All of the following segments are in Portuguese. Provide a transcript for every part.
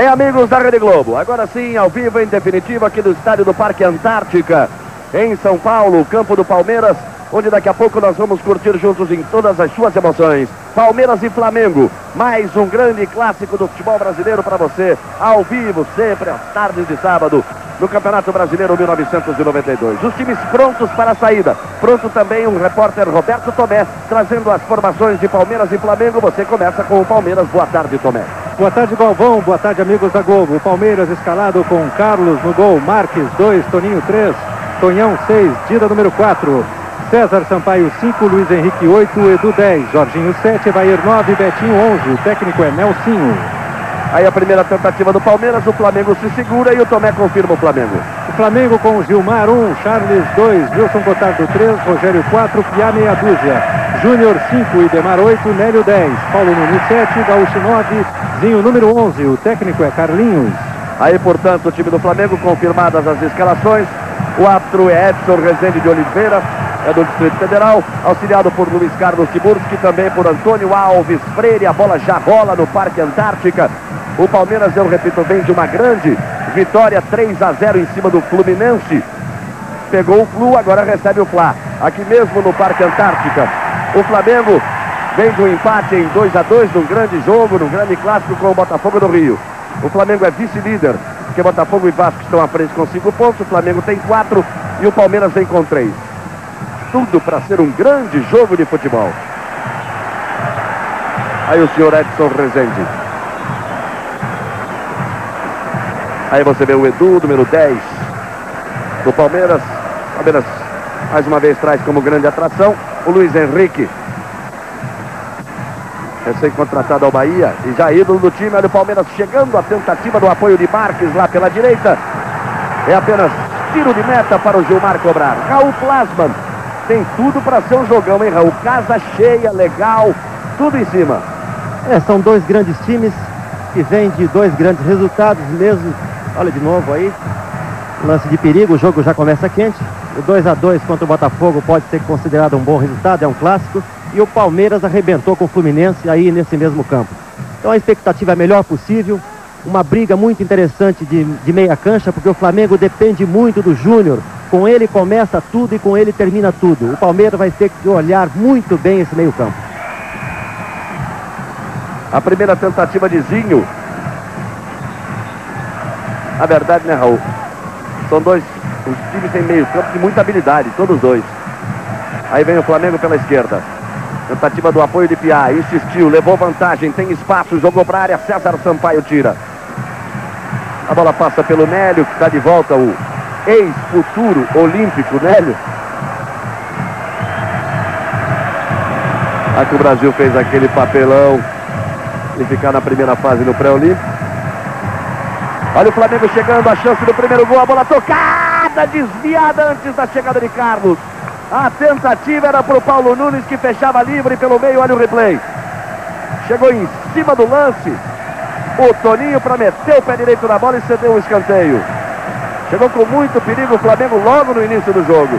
amigos da Rede Globo, agora sim, ao vivo, em definitivo, aqui do estádio do Parque Antártica, em São Paulo, campo do Palmeiras, onde daqui a pouco nós vamos curtir juntos em todas as suas emoções. Palmeiras e Flamengo, mais um grande clássico do futebol brasileiro para você, ao vivo, sempre às tardes de sábado, no Campeonato Brasileiro 1992. Os times prontos para a saída. Pronto também o repórter Roberto Tomé, trazendo as formações de Palmeiras e Flamengo. Você começa com o Palmeiras. Boa tarde, Tomé. Boa tarde, Galvão. Boa tarde, amigos da Globo. O Palmeiras escalado com Carlos no gol, Marques 2, Toninho 3, Tonhão 6, Dida número 4, César Sampaio 5, Luiz Henrique 8, Edu 10, Jorginho 7, Evair 9, Betinho 11. O técnico é Nelsinho. Aí a primeira tentativa do Palmeiras, o Flamengo se segura e o Tomé confirma o Flamengo. O Flamengo com Gilmar 1, Charles 2, Wilson Gotardo 3, Rogério 4, Piá meia dúzia, Júnior 5, Idemar 8, Nélio 10, Paulo Nunes 7, Gaúcho 9, Zinho número 11, o técnico é Carlinhos. Aí, portanto, o time do Flamengo, confirmadas as escalações, o árbitro é Edson Rezende de Oliveira, é do Distrito Federal, auxiliado por Luiz Carlos Tiburski, também por Antônio Alves Freire. A bola já rola no Parque Antártica. O Palmeiras, eu repito, vem de uma grande vitória, 3-0 em cima do Fluminense. Pegou o Flu, agora recebe o Fla. Aqui mesmo no Parque Antártica. O Flamengo vem de um empate em 2-2 num grande jogo, num grande clássico com o Botafogo do Rio. O Flamengo é vice-líder, porque Botafogo e Vasco estão à frente com 5 pontos. O Flamengo tem 4 e o Palmeiras vem com 3. Tudo para ser um grande jogo de futebol. Aí o senhor Edson Rezende. Aí você vê o Edu, número 10 do Palmeiras. Palmeiras mais uma vez traz como grande atração o Luiz Henrique, recém-contratado ao Bahia e já ídolo do time. Olha o Palmeiras chegando, a tentativa do apoio de Marques lá pela direita. É apenas tiro de meta para o Gilmar cobrar. Raul Plasman tem tudo para ser um jogão, hein, Raul? Casa cheia, legal, tudo em cima. São dois grandes times que vêm de dois grandes resultados mesmo. Olha de novo aí, lance de perigo, o jogo já começa quente. O 2-2 contra o Botafogo pode ser considerado um bom resultado, é um clássico. E o Palmeiras arrebentou com o Fluminense aí nesse mesmo campo. Então a expectativa é a melhor possível. Uma briga muito interessante de meia cancha, porque o Flamengo depende muito do Júnior. Com ele começa tudo e com ele termina tudo. O Palmeiras vai ter que olhar muito bem esse meio campo. A primeira tentativa de Zinho. A verdade, né, Raul? São dois, os times têm meio campo de muita habilidade, todos dois. Aí vem o Flamengo pela esquerda. Tentativa do apoio de Piá, insistiu, levou vantagem, tem espaço, jogou para a área, César Sampaio tira. A bola passa pelo Nélio, que está de volta, o ex-futuro olímpico Nélio. Aqui o Brasil fez aquele papelão de ficar na primeira fase no pré-olímpico. Olha o Flamengo chegando, a chance do primeiro gol, a bola tocada, desviada antes da chegada de Carlos. A tentativa era para o Paulo Nunes, que fechava livre pelo meio. Olha o replay. Chegou em cima do lance o Toninho para meter o pé direito na bola e cedeu o escanteio. Chegou com muito perigo o Flamengo logo no início do jogo.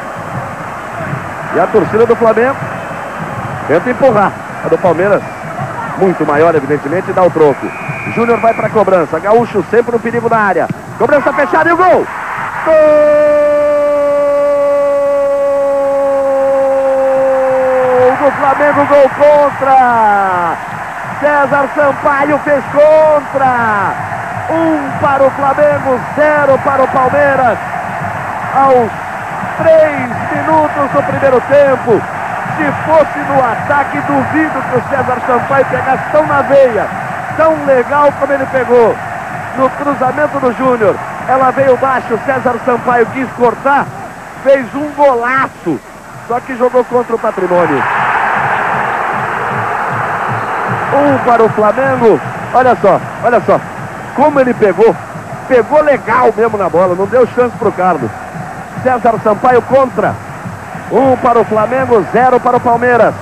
E a torcida do Flamengo tenta empurrar. A do Palmeiras, muito maior, evidentemente, dá o troco. Júnior vai para a cobrança. Gaúcho sempre no perigo na área. Cobrança fechada e o gol! Gol do Flamengo, gol contra! César Sampaio fez contra! 1 para o Flamengo, 0 para o Palmeiras. Aos 3 minutos do primeiro tempo. Se fosse no ataque, duvido que o César Sampaio pegasse tão na veia, tão legal como ele pegou. No cruzamento do Júnior, ela veio baixo, César Sampaio quis cortar, fez um golaço, só que jogou contra o patrimônio. 1 para o Flamengo. Olha só, como ele pegou legal mesmo na bola, não deu chance para o Carlos. César Sampaio contra. 1 para o Flamengo, 0 para o Palmeiras.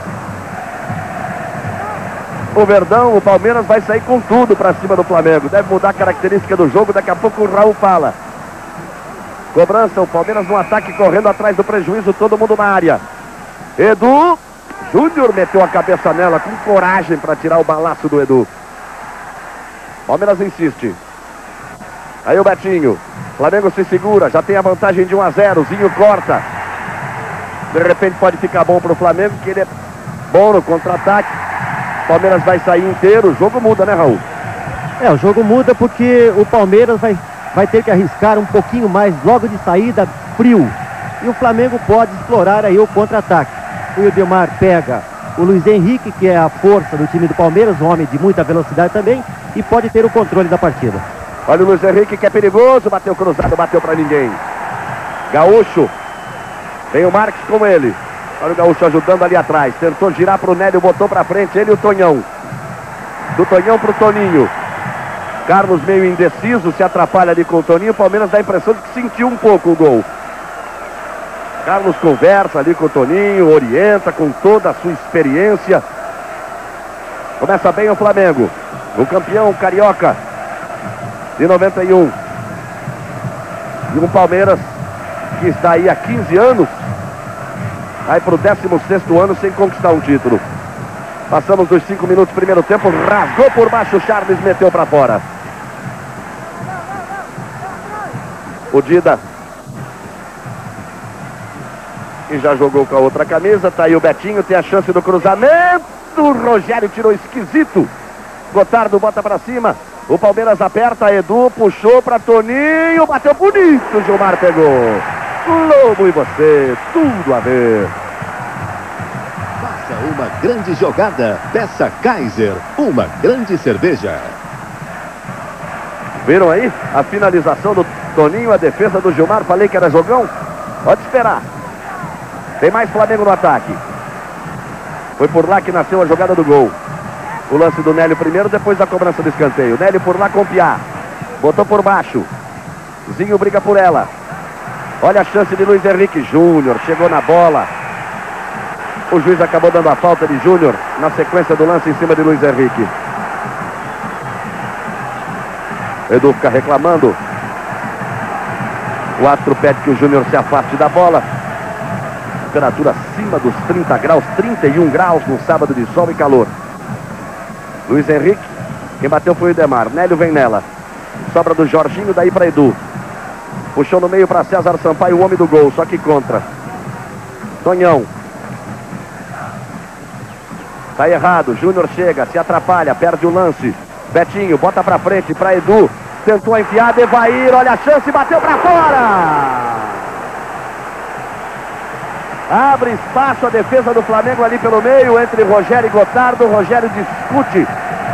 O Verdão, o Palmeiras vai sair com tudo para cima do Flamengo. Deve mudar a característica do jogo, daqui a pouco o Raul fala. Cobrança, o Palmeiras no ataque, correndo atrás do prejuízo, todo mundo na área. Edu, Júnior meteu a cabeça nela com coragem para tirar o balaço do Edu. Palmeiras insiste. Aí o Betinho. Flamengo se segura, já tem a vantagem de 1-0. Zinho corta. De repente pode ficar bom para o Flamengo, que ele é bom no contra-ataque. Palmeiras vai sair inteiro, o jogo muda, né, Raul? O jogo muda porque o Palmeiras vai ter que arriscar um pouquinho mais logo de saída, frio. E o Flamengo pode explorar aí o contra-ataque. O Ildemar pega o Luiz Henrique, que é a força do time do Palmeiras, um homem de muita velocidade também, e pode ter o controle da partida. Olha o Luiz Henrique, que é perigoso, bateu cruzado, bateu para ninguém. Gaúcho. Vem o Marques com ele. Olha o Gaúcho ajudando ali atrás. Tentou girar para o Nélio, botou para frente ele e o Tonhão. Do Tonhão para o Toninho. Carlos meio indeciso, se atrapalha ali com o Toninho. O Palmeiras dá a impressão de que sentiu um pouco o gol. Carlos conversa ali com o Toninho, orienta com toda a sua experiência. Começa bem o Flamengo. O campeão carioca de 91. E um Palmeiras que está aí há 15 anos. Vai para o 16º ano sem conquistar um título. Passamos dos 5 minutos, primeiro tempo. Rasgou por baixo, o Charles meteu para fora. O Dida, que já jogou com a outra camisa. Tá aí o Betinho, tem a chance do cruzamento. O Rogério tirou esquisito. Gotardo bota para cima. O Palmeiras aperta, Edu puxou para Toninho, bateu bonito, o Gilmar pegou. Lobo e você, tudo a ver. Faça uma grande jogada, peça Kaiser, uma grande cerveja. Viram aí a finalização do Toninho, a defesa do Gilmar, falei que era jogão? Pode esperar. Tem mais Flamengo no ataque. Foi por lá que nasceu a jogada do gol. O lance do Nélio primeiro, depois da cobrança do escanteio. Nélio por lá com Piá. Botou por baixo. Zinho briga por ela. Olha a chance de Luiz Henrique Júnior. Chegou na bola. O juiz acabou dando a falta de Júnior na sequência do lance em cima de Luiz Henrique. Edu fica reclamando. O árbitro pede que o Júnior se afaste da bola. Temperatura acima dos 30 graus, 31 graus no sábado de sol e calor. Luiz Henrique, quem bateu foi o Ildemar. Nélio vem nela. Sobra do Jorginho, daí para Edu. Puxou no meio para César Sampaio, o homem do gol, só que contra. Tonhão. Tá errado, Júnior chega, se atrapalha, perde o lance. Betinho, bota para frente, para Edu. Tentou a enfiada, Evair, olha a chance, bateu para fora. Abre espaço a defesa do Flamengo ali pelo meio, entre Rogério e Gotardo. Rogério discute.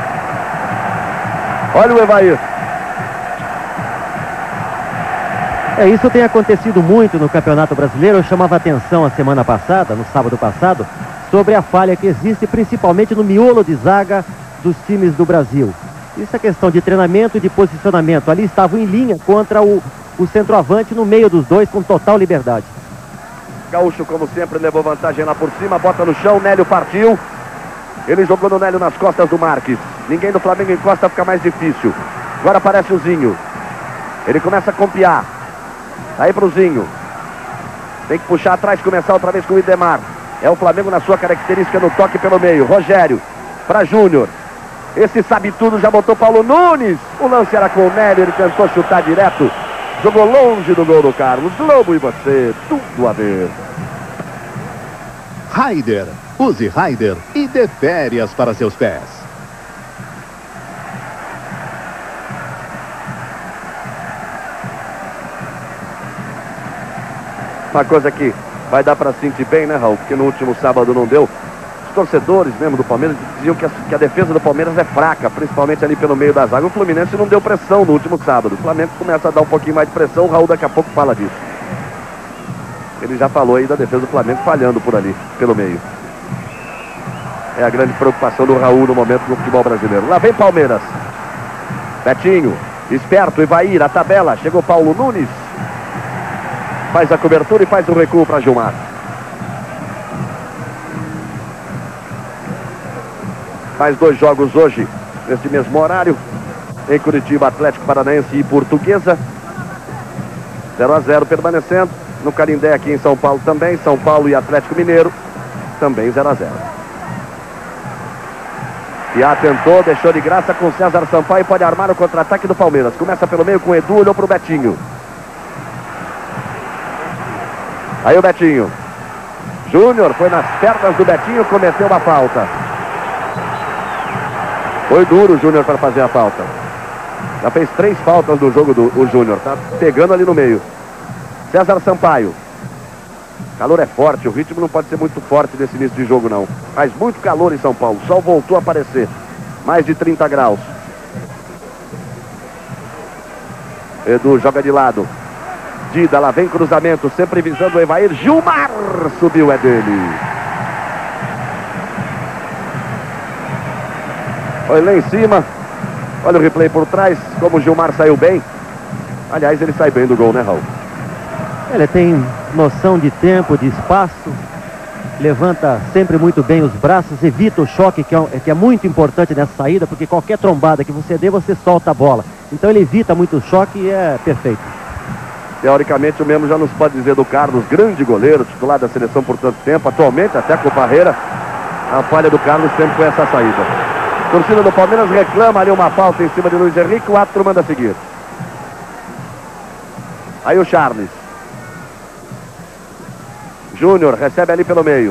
Olha o Evair. Isso tem acontecido muito no Campeonato Brasileiro. Eu chamava atenção a semana passada, no sábado passado, sobre a falha que existe principalmente no miolo de zaga dos times do Brasil. Isso é questão de treinamento e de posicionamento. Ali estavam em linha contra o centroavante no meio dos dois com total liberdade. Gaúcho, como sempre, levou vantagem lá por cima, bota no chão, Nélio partiu. Ele jogou no Nélio nas costas do Marques. Ninguém do Flamengo encosta, fica mais difícil. Agora aparece o Zinho. Ele começa a compiar. Aí pro Zinho. Tem que puxar atrás, começar outra vez com o Ildemar. É o Flamengo na sua característica no toque pelo meio. Rogério, para Júnior. Esse sabe tudo, já botou Paulo Nunes. O lance era com o Nélio, ele tentou chutar direto. Jogou longe do gol do Carlos. Lobo e você, tudo a ver. Raider, use Raider e dê férias para seus pés. Uma coisa que vai dar para sentir bem, né, Raul? Porque no último sábado não deu. Os torcedores mesmo do Palmeiras diziam que a defesa do Palmeiras é fraca, principalmente ali pelo meio da zaga. O Fluminense não deu pressão no último sábado. O Flamengo começa a dar um pouquinho mais de pressão. O Raul daqui a pouco fala disso. Ele já falou aí da defesa do Flamengo falhando por ali, pelo meio. É a grande preocupação do Raul no momento no futebol brasileiro. Lá vem Palmeiras. Betinho, esperto, Evair, a tabela. Chegou Paulo Nunes. Faz a cobertura e faz o recuo para Gilmar. Mais 2 jogos hoje, nesse mesmo horário. Em Curitiba, Atlético Paranaense e Portuguesa. 0-0 permanecendo. No Canindé aqui em São Paulo também. São Paulo e Atlético Mineiro. Também 0-0. Piá tentou, deixou de graça com César Sampaio, pode armar o contra-ataque do Palmeiras. Começa pelo meio com o Edu, olhou pro Betinho. Aí o Betinho. Júnior foi nas pernas do Betinho, cometeu uma falta. Foi duro o Júnior para fazer a falta. Já fez 3 faltas no jogo do Júnior, tá pegando ali no meio. César Sampaio. Calor é forte, o ritmo não pode ser muito forte nesse início de jogo não. Faz muito calor em São Paulo, o sol voltou a aparecer. Mais de 30 graus. Edu joga de lado. Dida, lá vem cruzamento, sempre visando o Evair. Gilmar subiu, é dele. Olha lá em cima. Olha o replay por trás, como o Gilmar saiu bem. Aliás, ele sai bem do gol, né, Raul? Ele tem noção de tempo, de espaço. Levanta sempre muito bem os braços, evita o choque, que é muito importante nessa saída, porque qualquer trombada que você dê, você solta a bola. Então ele evita muito o choque e é perfeito. Teoricamente, o mesmo já nos pode dizer do Carlos, grande goleiro, titular da seleção por tanto tempo, atualmente até com o Parreira. A falha do Carlos sempre foi essa saída. A torcida do Palmeiras reclama ali uma falta em cima de Luiz Henrique, o árbitro manda seguir. Aí o Charles. Júnior recebe ali pelo meio.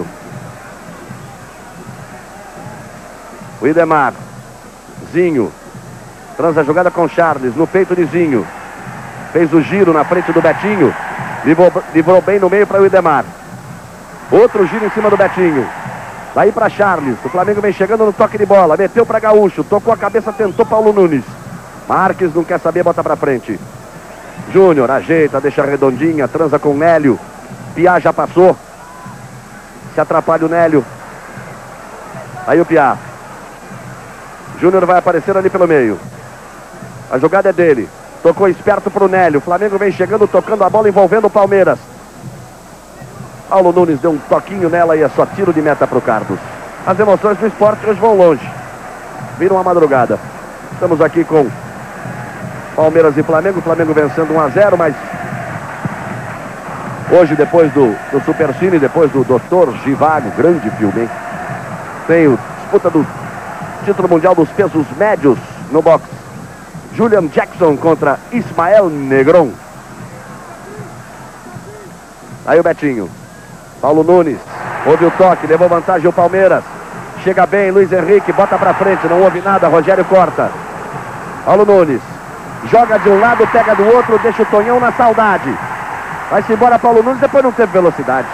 O Idemar. Zinho. Transa a jogada com Charles, no peito de Zinho. Fez o giro na frente do Betinho. Livrou bem no meio para o Idemar. Outro giro em cima do Betinho. Daí para Charles. O Flamengo vem chegando no toque de bola. Meteu para Gaúcho. Tocou a cabeça, tentou Paulo Nunes. Marques não quer saber, bota para frente. Júnior ajeita, deixa redondinha. Transa com Nélio. Piá já passou. Se atrapalha o Nélio. Aí o Piá. Júnior vai aparecer ali pelo meio. A jogada é dele. Tocou esperto pro Nélio. O Flamengo vem chegando, tocando a bola, envolvendo o Palmeiras. Paulo Nunes deu um toquinho nela e é só tiro de meta pro Carlos. As emoções do esporte hoje vão longe. Viram a madrugada. Estamos aqui com Palmeiras e Flamengo. O Flamengo vencendo 1-0, mas hoje, depois do Supercine, depois do Dr. Givago, grande filme, hein? Tem a disputa do título mundial dos pesos médios no boxe. Julian Jackson contra Ismael Negron. Aí o Betinho. Paulo Nunes. Houve o toque, levou vantagem o Palmeiras. Chega bem, Luiz Henrique, bota pra frente, não houve nada, Rogério corta. Paulo Nunes. Joga de um lado, pega do outro, deixa o Tonhão na saudade. Vai-se embora Paulo Nunes, depois não teve velocidade.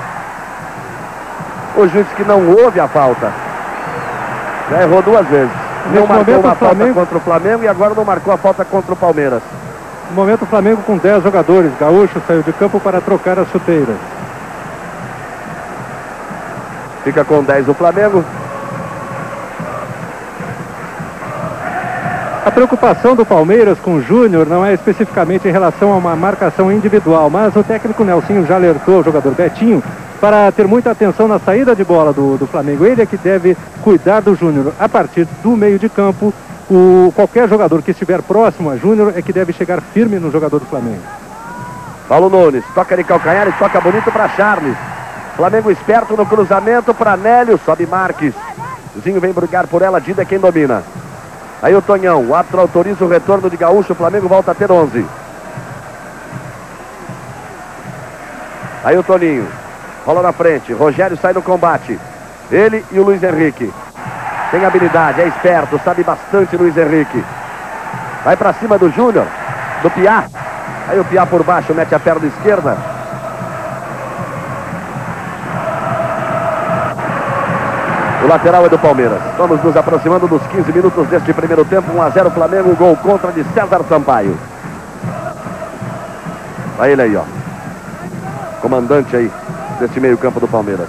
O juiz que não houve a falta. Já errou 2 vezes. Não marcou uma falta contra o Flamengo e agora não marcou a falta contra o Palmeiras. No momento o Flamengo com 10 jogadores. Gaúcho saiu de campo para trocar as chuteiras. Fica com 10 o Flamengo. A preocupação do Palmeiras com o Júnior não é especificamente em relação a uma marcação individual, mas o técnico Nelsinho já alertou o jogador Betinho para ter muita atenção na saída de bola do Flamengo. Ele é que deve cuidar do Júnior. A partir do meio de campo, qualquer jogador que estiver próximo a Júnior é que deve chegar firme no jogador do Flamengo. Paulo Nunes, toca de calcanhar e toca bonito para Charles. Flamengo esperto no cruzamento para Nélio, sobe Marques. Zinho vem brigar por ela, Dida é quem domina. Aí o Tonhão, o árbitro autoriza o retorno de Gaúcho, o Flamengo volta a ter 11. Aí o Toninho, rola na frente, Rogério sai no combate. Ele e o Luiz Henrique. Tem habilidade, é esperto, sabe bastante Luiz Henrique. Vai pra cima do Júnior, do Piá. Aí o Piá por baixo, mete a perna esquerda. O lateral é do Palmeiras. Vamos nos aproximando dos 15 minutos deste primeiro tempo. 1-0 Flamengo, gol contra de César Sampaio. Vai ele aí, ó. Comandante aí deste meio campo do Palmeiras.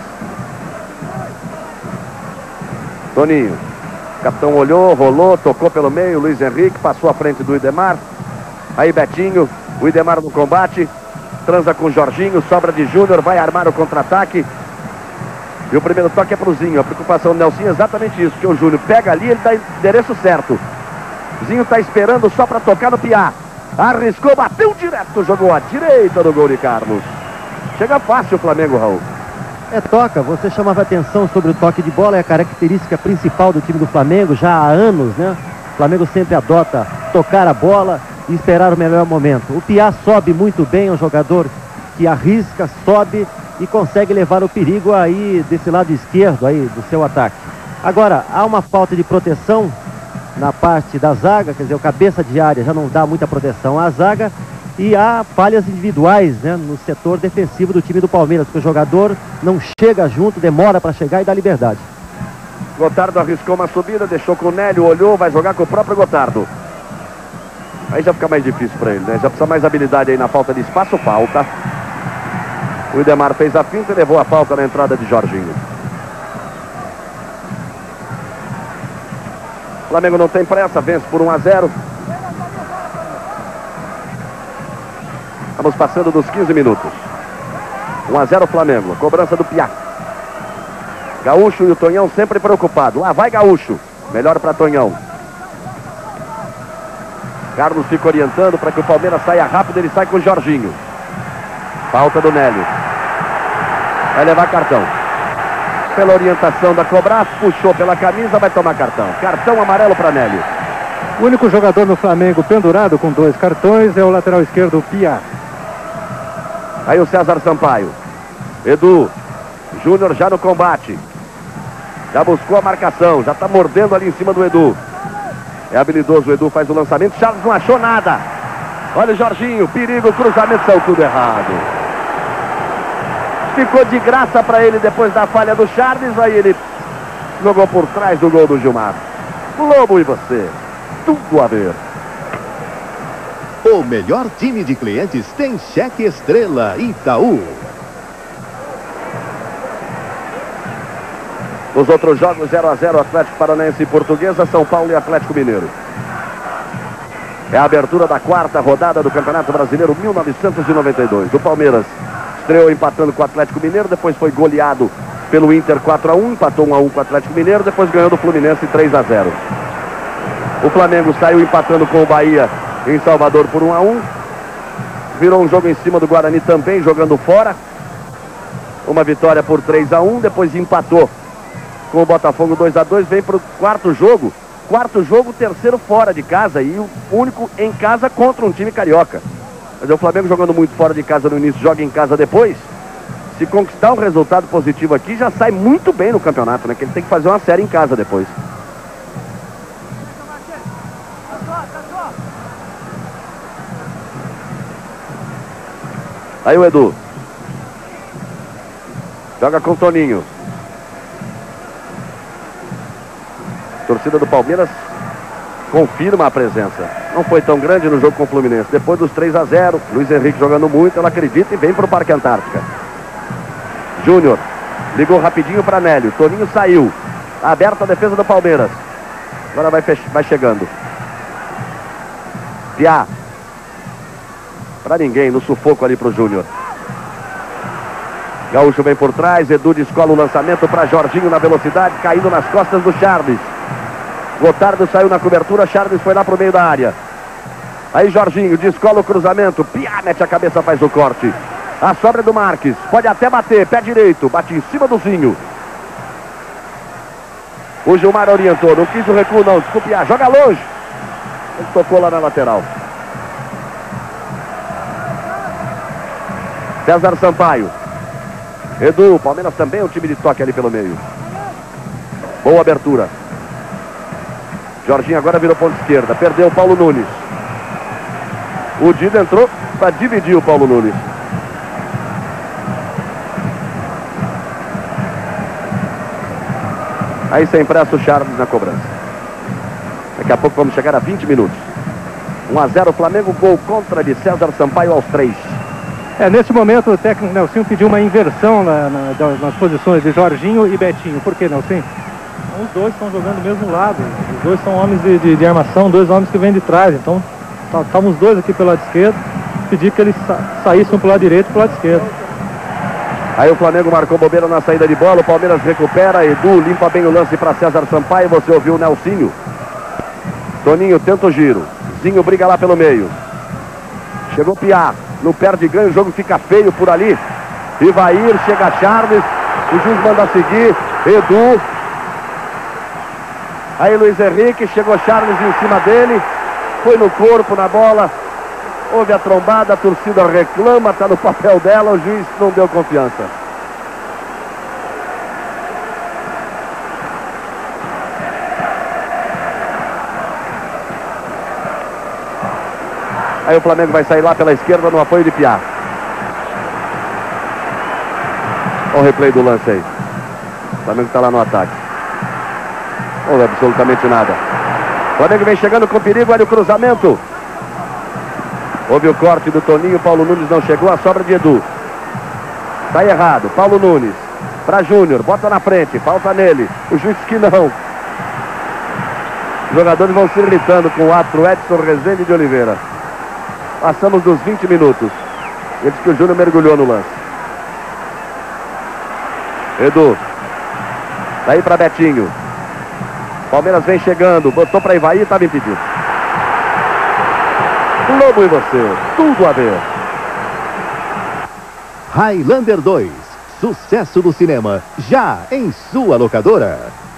Toninho. O capitão olhou, rolou, tocou pelo meio. Luiz Henrique passou à frente do Idemar. Aí Betinho. O Idemar no combate. Transa com o Jorginho. Sobra de Júnior. Vai armar o contra-ataque. E o primeiro toque é pro Zinho. A preocupação do Nelsinho é exatamente isso. Que o Júnior pega ali, ele dá endereço certo. Zinho tá esperando só para tocar no Piá. Arriscou, bateu direto, jogou à direita do gol de Carlos. Chega fácil o Flamengo, Raul. Toca, você chamava atenção sobre o toque de bola, é a característica principal do time do Flamengo, já há anos, né? O Flamengo sempre adota tocar a bola e esperar o melhor momento. O Piá sobe muito bem, é um jogador que arrisca, sobe e consegue levar o perigo aí desse lado esquerdo aí do seu ataque. Agora, há uma falta de proteção na parte da zaga, quer dizer, o cabeça de área já não dá muita proteção à zaga, e há falhas individuais, né, no setor defensivo do time do Palmeiras, porque o jogador não chega junto, demora para chegar e dá liberdade. Gotardo arriscou uma subida, deixou com o Nélio, olhou, vai jogar com o próprio Gotardo. Aí já fica mais difícil para ele, né? Já precisa mais habilidade aí na falta de espaço, falta. O Idemar fez a finta e levou a falta na entrada de Jorginho. O Flamengo não tem pressa, vence por 1-0. Estamos passando dos 15 minutos. 1-0 Flamengo, cobrança do Piá. Gaúcho e o Tonhão sempre preocupado. Lá vai Gaúcho, melhor para Tonhão. Carlos fica orientando para que o Palmeiras saia rápido, ele sai com o Jorginho. Falta do Nélio. Vai levar cartão. Pela orientação da cobrança, puxou pela camisa, vai tomar cartão. Cartão amarelo para Nélio. O único jogador no Flamengo pendurado com 2 cartões é o lateral esquerdo, Piá. Aí o César Sampaio. Edu. Júnior já no combate. Já buscou a marcação, já está mordendo ali em cima do Edu. É habilidoso, o Edu faz o lançamento. Charles não achou nada. Olha o Jorginho, perigo, cruzamento, saiu tudo errado. Ficou de graça para ele depois da falha do Charles. Aí ele jogou por trás do gol do Gilmar. Lobo e você, tudo a ver. O melhor time de clientes tem cheque Estrela Itaú. Os outros jogos 0-0, Atlético Paranaense e Portuguesa, São Paulo e Atlético Mineiro. É a abertura da 4ª rodada do Campeonato Brasileiro 1992. O Palmeiras estreou empatando com o Atlético Mineiro, depois foi goleado pelo Inter 4-1, empatou 1-1 com o Atlético Mineiro, depois ganhou do Fluminense 3-0. O Flamengo saiu empatando com o Bahia em Salvador por 1-1. Virou um jogo em cima do Guarani também, jogando fora. Uma vitória por 3-1, depois empatou com o Botafogo 2-2, vem para o quarto jogo, terceiro fora de casa e o único em casa contra um time carioca. Mas o Flamengo jogando muito fora de casa no início, joga em casa depois. Se conquistar um resultado positivo aqui, já sai muito bem no campeonato, né? Que ele tem que fazer uma série em casa depois. Aí o Edu. Joga com o Toninho. Torcida do Palmeiras confirma a presença. Não foi tão grande no jogo com o Fluminense. Depois dos 3-0, Luiz Henrique jogando muito, ela acredita e vem para o Parque Antártica. Júnior ligou rapidinho para Nélio. Toninho saiu. Aberta a defesa do Palmeiras. Agora vai chegando. Piá. Para ninguém, no sufoco ali para o Júnior. Gaúcho vem por trás. Edu descola o lançamento para Jorginho na velocidade, caindo nas costas do Charles. Gotardo saiu na cobertura, Charles foi lá pro meio da área. Aí Jorginho descola o cruzamento, Piá mete a cabeça, faz o corte. A sobra do Marques, pode até bater, pé direito, bate em cima do Zinho. O Gilmar orientou, não quis o recuo não, desculpe, Piá, joga longe. Ele tocou lá na lateral. César Sampaio. Edu, Palmeiras também é um time de toque ali pelo meio. Boa abertura. Jorginho agora virou ponta esquerda. Perdeu o Paulo Nunes. O Dida entrou para dividir o Paulo Nunes. Aí sem pressa o Charles na cobrança. Daqui a pouco vamos chegar a 20 minutos. 1-0 Flamengo, gol contra de César Sampaio aos 3. Nesse momento o técnico Nelsinho pediu uma inversão nas posições de Jorginho e Betinho. Por que, Nelsinho? Os dois estão jogando do mesmo lado. Os dois são homens de armação, 2 homens que vêm de trás. Então, estavam os dois aqui pelo lado esquerdo. Pedi que eles saíssem pro lado direito e pro lado esquerdo. Aí o Flamengo marcou bobeira na saída de bola. O Palmeiras recupera. Edu limpa bem o lance para César Sampaio. Você ouviu o Nelsinho. Toninho tenta o giro. Zinho briga lá pelo meio. Chegou Piá. No perde ganho, o jogo fica feio por ali. Ivair, chega Charles. O juiz manda seguir. Edu. Aí Luiz Henrique, chegou Charles em cima dele. Foi no corpo, na bola. Houve a trombada, a torcida reclama, está no papel dela. O juiz não deu confiança. Aí o Flamengo vai sair lá pela esquerda no apoio de Piá. Olha o replay do lance aí. O Flamengo está lá no ataque. Não houve absolutamente nada. O Flamengo vem chegando com perigo. Olha o cruzamento. Houve o corte do Toninho. Paulo Nunes não chegou. A sobra de Edu. Está errado. Paulo Nunes. Para Júnior. Bota na frente. Falta nele. O juiz que não. Os jogadores vão se irritando com o ato. Edson Rezende de Oliveira. Passamos dos 20 minutos. Ele disse que o Júnior mergulhou no lance. Edu. Daí para Betinho. Palmeiras vem chegando. Botou para Ivaí, estava impedido. Globo e você. Tudo a ver. Highlander 2. Sucesso do cinema. Já em sua locadora.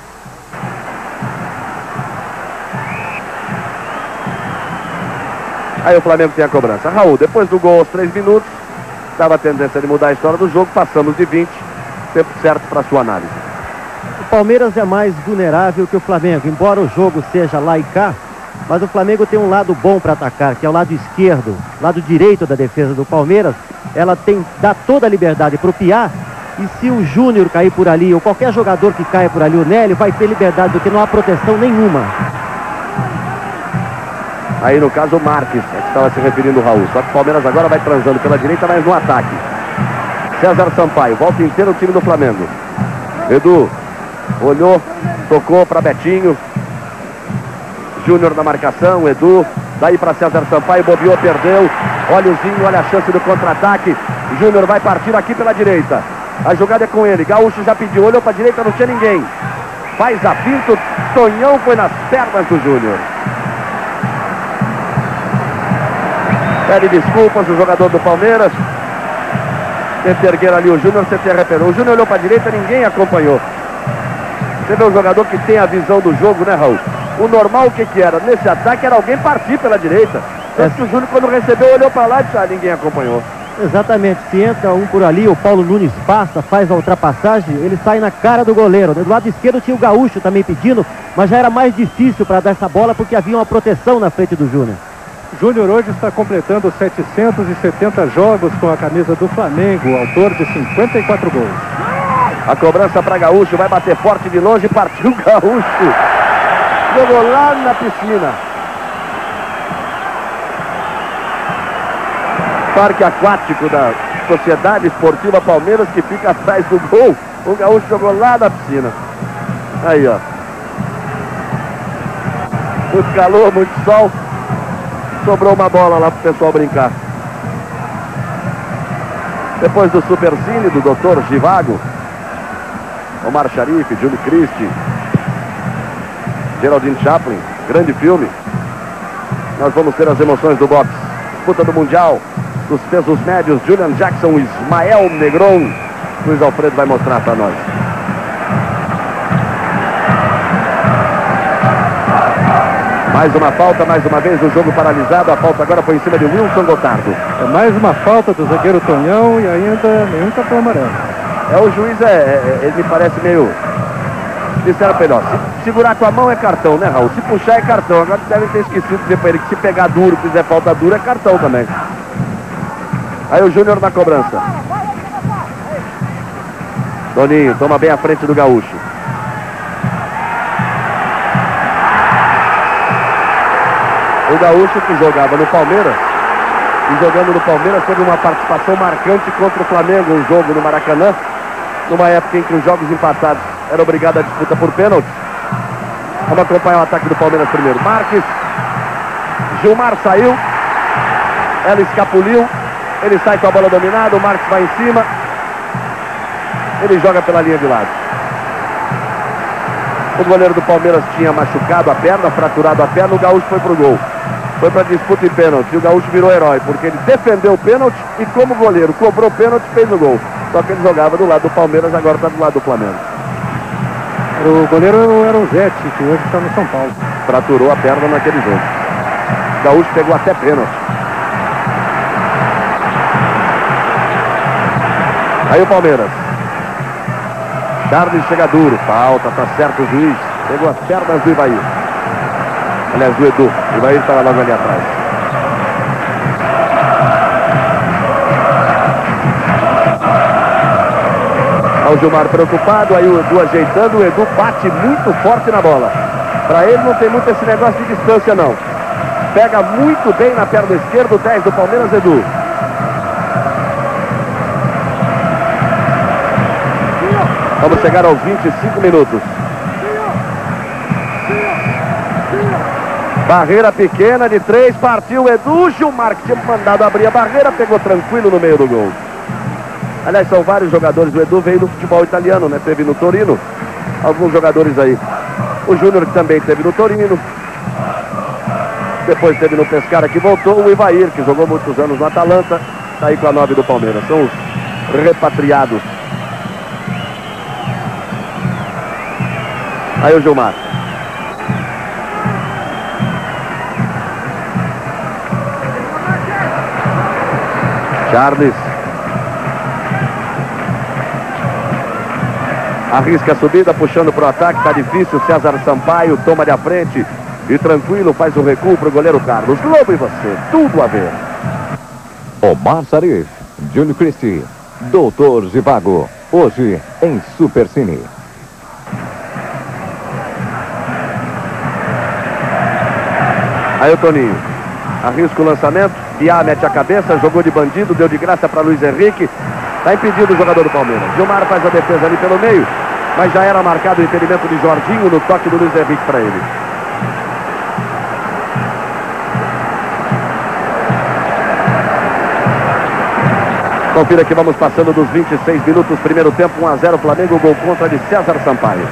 Aí o Flamengo tem a cobrança. Raul, depois do gol aos 3 minutos, estava a tendência de mudar a história do jogo. Passamos de 20. Tempo certo para sua análise. O Palmeiras é mais vulnerável que o Flamengo, embora o jogo seja lá e cá, mas o Flamengo tem um lado bom para atacar, que é o lado esquerdo, lado direito da defesa do Palmeiras. Ela dá toda a liberdade para o Piá, e se o Júnior cair por ali, ou qualquer jogador que caia por ali, o Nélio, vai ter liberdade, porque não há proteção nenhuma. Aí no caso o Marques, é que estava se referindo ao Raul. Só que o Palmeiras agora vai transando pela direita, mas no ataque. César Sampaio, volta inteira o time do Flamengo. Edu, olhou, tocou para Betinho. Júnior na marcação, Edu. Daí para César Sampaio, bobeou, perdeu. Olha o Zinho, olha a chance do contra-ataque. Júnior vai partir aqui pela direita. A jogada é com ele, Gaúcho já pediu, olhou para a direita, não tinha ninguém. Faz a finta, Tonhão foi nas pernas do Júnior. Pede desculpas o jogador do Palmeiras. Tenta erguer ali o Júnior, você tem arrependido. O Júnior olhou para a direita, ninguém acompanhou. Você vê um jogador que tem a visão do jogo, né, Raul? O normal, o que era? Nesse ataque era alguém partir pela direita. Tanto que o Júnior, quando recebeu, olhou para lá e disse, ninguém acompanhou. Exatamente, se entra um por ali, o Paulo Nunes passa, faz a ultrapassagem, ele sai na cara do goleiro. Do lado esquerdo tinha o Gaúcho também pedindo, mas já era mais difícil para dar essa bola porque havia uma proteção na frente do Júnior. Júnior hoje está completando 770 jogos com a camisa do Flamengo, autor de 54 gols. A cobrança para Gaúcho, vai bater forte de longe, partiu Gaúcho. Jogou lá na piscina. Parque aquático da Sociedade Esportiva Palmeiras, que fica atrás do gol. O Gaúcho jogou lá na piscina. Aí, ó. Muito calor, muito sol. Sobrou uma bola lá pro pessoal brincar. Depois do Supercine, do Dr. Givago, Omar Sharif, Julie Christie, Geraldine Chaplin, grande filme. Nós vamos ter as emoções do boxe. Disputa do Mundial, dos pesos médios, Julian Jackson, Ismael Negron. Luiz Alfredo vai mostrar para nós. Mais uma falta, mais uma vez o jogo paralisado. A falta agora foi em cima de Wilson Gotardo. É mais uma falta do zagueiro Tonhão e ainda nenhum cartão amarelo. O juiz ele me parece meio... Disseram pra ele, ó, se segurar com a mão é cartão, né, Raul? Se puxar é cartão. Agora devem ter esquecido de dizer pra ele que se pegar duro, fizer falta dura, é cartão também. Aí o Júnior na cobrança. Toninho toma bem à frente do Gaúcho. O Gaúcho, que jogava no Palmeiras, e jogando no Palmeiras, teve uma participação marcante contra o Flamengo, um jogo no Maracanã, numa época em que os jogos empatados era obrigado a disputa por pênalti. Vamos acompanhar o ataque do Palmeiras primeiro. Marques, Gilmar saiu, ela escapuliu, ele sai com a bola dominada, o Marques vai em cima, ele joga pela linha de lado. O goleiro do Palmeiras tinha machucado a perna, fraturado a perna, o Gaúcho foi pro gol. Foi para disputa em pênalti. E o Gaúcho virou herói, porque ele defendeu o pênalti e, como goleiro, cobrou o pênalti e fez o gol. Só que ele jogava do lado do Palmeiras, agora está do lado do Flamengo. O goleiro era o Zete, que hoje está no São Paulo. Fraturou a perna naquele jogo. O Gaúcho pegou até pênalti. Aí o Palmeiras. Charles chega duro. Falta, tá certo o juiz. Pegou as pernas do Ivair. Aliás, do Edu. O Ivair estava logo ali atrás. O Gilmar preocupado, aí o Edu ajeitando, o Edu bate muito forte na bola. Para ele não tem muito esse negócio de distância não. Pega muito bem na perna esquerda, o 10 do Palmeiras, Edu. Vamos chegar aos 25 minutos. Barreira pequena de 3, partiu o Edu. Gilmar, que tinha mandado abrir a barreira, pegou tranquilo no meio do gol. Aliás, são vários jogadores. O Edu veio do futebol italiano, né? Teve no Torino. Alguns jogadores aí. O Júnior, que também teve no Torino. Depois teve no Pescara, que voltou. O Ivair, que jogou muitos anos no Atalanta. Está aí com a 9 do Palmeiras. São os repatriados. Aí o Gilmar. Charles. Arrisca a subida, puxando para o ataque, está difícil. César Sampaio toma de a frente e tranquilo faz o recuo para o goleiro Carlos. Globo e você, tudo a ver. Omar Sarif, Júlio Cristi, Doutor Zivago, hoje em Super Cine. Aí o Toninho, arrisca o lançamento, Piá mete a cabeça, jogou de bandido, deu de graça para Luiz Henrique. Está impedido o jogador do Palmeiras. Gilmar faz a defesa ali pelo meio, mas já era marcado o impedimento de Jorginho no toque do Luiz Henrique para ele. Confira que vamos passando dos 26 minutos, primeiro tempo, 1-0 Flamengo, gol contra de César Sampaio.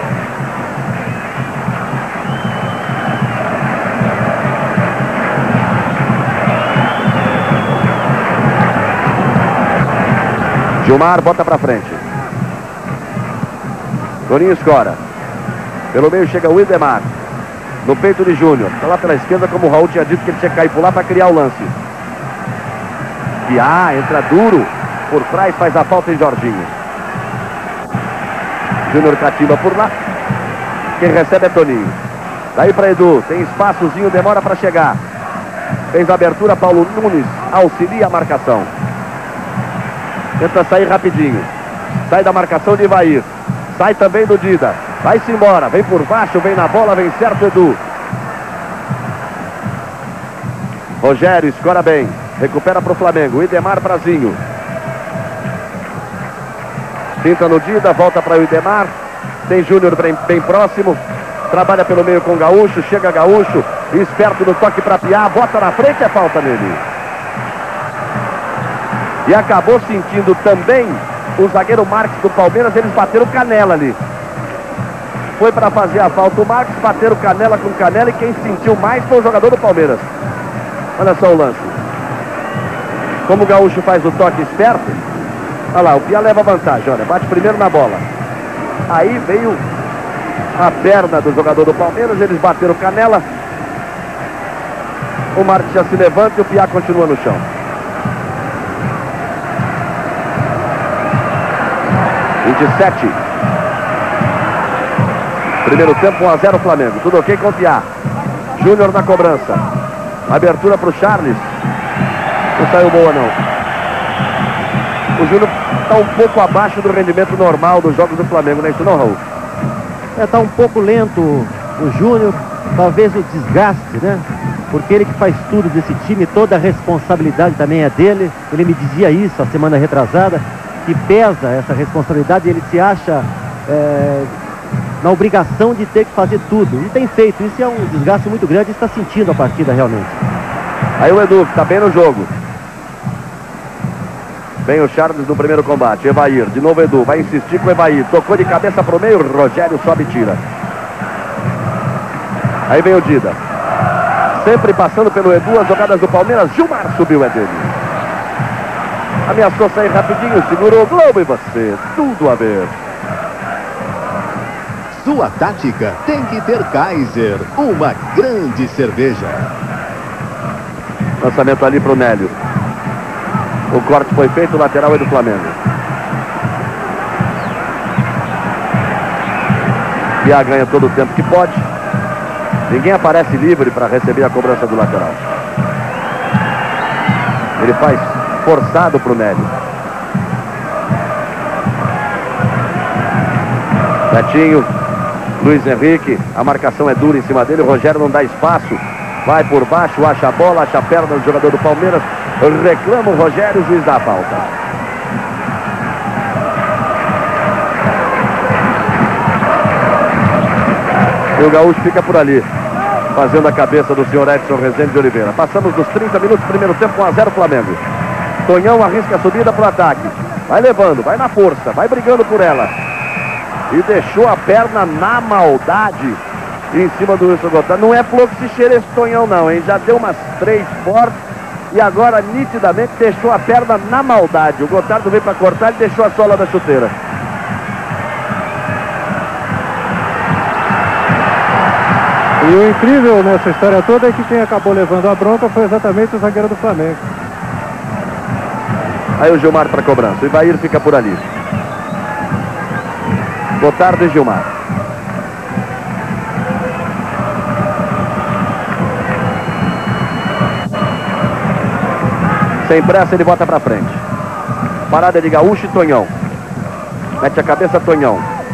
Gilmar bota pra frente. Toninho escora. Pelo meio chega o Idemar. No peito de Júnior. Está lá pela esquerda, como o Raul tinha dito que ele tinha que cair por lá para criar o lance. Piá entra duro. Por trás faz a falta em Jorginho. Júnior cativa por lá. Quem recebe é Toninho. Daí para Edu. Tem espaçozinho, demora para chegar. Fez a abertura, Paulo Nunes auxilia a marcação. Tenta sair rapidinho. Sai da marcação de Ivair. Sai também do Dida. Vai-se embora. Vem por baixo, vem na bola, vem certo Edu. Rogério escora bem. Recupera para o Flamengo. Idemar Brazinho. Pinta no Dida, volta para o Idemar. Tem Júnior bem próximo. Trabalha pelo meio com Gaúcho. Chega Gaúcho. Esperto no toque para Piá. Bota na frente, é falta nele. E acabou sentindo também o zagueiro Marques do Palmeiras. Eles bateram canela ali. Foi para fazer a falta o Marques, bateram canela com canela. E quem sentiu mais foi o jogador do Palmeiras. Olha só o lance. Como o Gaúcho faz o toque esperto. Olha lá, o Piá leva vantagem. Olha, bate primeiro na bola. Aí veio a perna do jogador do Palmeiras. Eles bateram canela. O Marques já se levanta e o Piá continua no chão. 27. Primeiro tempo, 1-0 Flamengo. Tudo ok com o Piá. Júnior na cobrança. Abertura para o Charles. Não saiu boa, não. O Júnior está um pouco abaixo do rendimento normal dos jogos do Flamengo, não é isso não, Raul? Está um pouco lento o Júnior. Talvez o desgaste, né? Porque ele que faz tudo desse time, toda a responsabilidade também é dele. Ele me dizia isso a semana retrasada, que pesa essa responsabilidade e ele se acha na obrigação de ter que fazer tudo. E tem feito, isso é um desgaste muito grande e está sentindo a partida realmente. Aí o Edu, que está bem no jogo. Vem o Charles no primeiro combate, Evair, de novo Edu, vai insistir com o Evair. Tocou de cabeça para o meio, Rogério sobe e tira. Aí vem o Dida. Sempre passando pelo Edu, as jogadas do Palmeiras. Gilmar subiu, é dele. Ameaçou sair rapidinho, segurou o Globo e você. Tudo a ver. Sua tática tem que ter Kaiser, uma grande cerveja. Lançamento ali pro Nélio. O corte foi feito, o lateral é do Flamengo. Piá ganha todo o tempo que pode. Ninguém aparece livre para receber a cobrança do lateral. Ele faz forçado pro Nélio. Betinho, Luiz Henrique, a marcação é dura em cima dele, o Rogério não dá espaço. Vai por baixo, acha a bola, acha a perna do jogador do Palmeiras. Reclama o Rogério, o juiz dá a falta. E o Gaúcho fica por ali, fazendo a cabeça do senhor Edson Rezende de Oliveira. Passamos dos 30 minutos, primeiro tempo, 1-0 Flamengo. Tonhão arrisca a subida para o ataque. Vai levando, vai na força, vai brigando por ela. E deixou a perna na maldade em cima do Wilson Gotardo. Não é fluxicheiro esse Tonhão não, hein? Já deu umas 3 fortes e agora nitidamente deixou a perna na maldade. O Gotardo veio para cortar e deixou a sola da chuteira. E o incrível nessa história toda é que quem acabou levando a bronca foi exatamente o zagueiro do Flamengo. Aí o Gilmar para cobrança. O Ivair fica por ali. Gotardo e Gilmar. Sem pressa ele bota para frente. Parada de Gaúcho e Tonhão. Mete a cabeça Tonhão.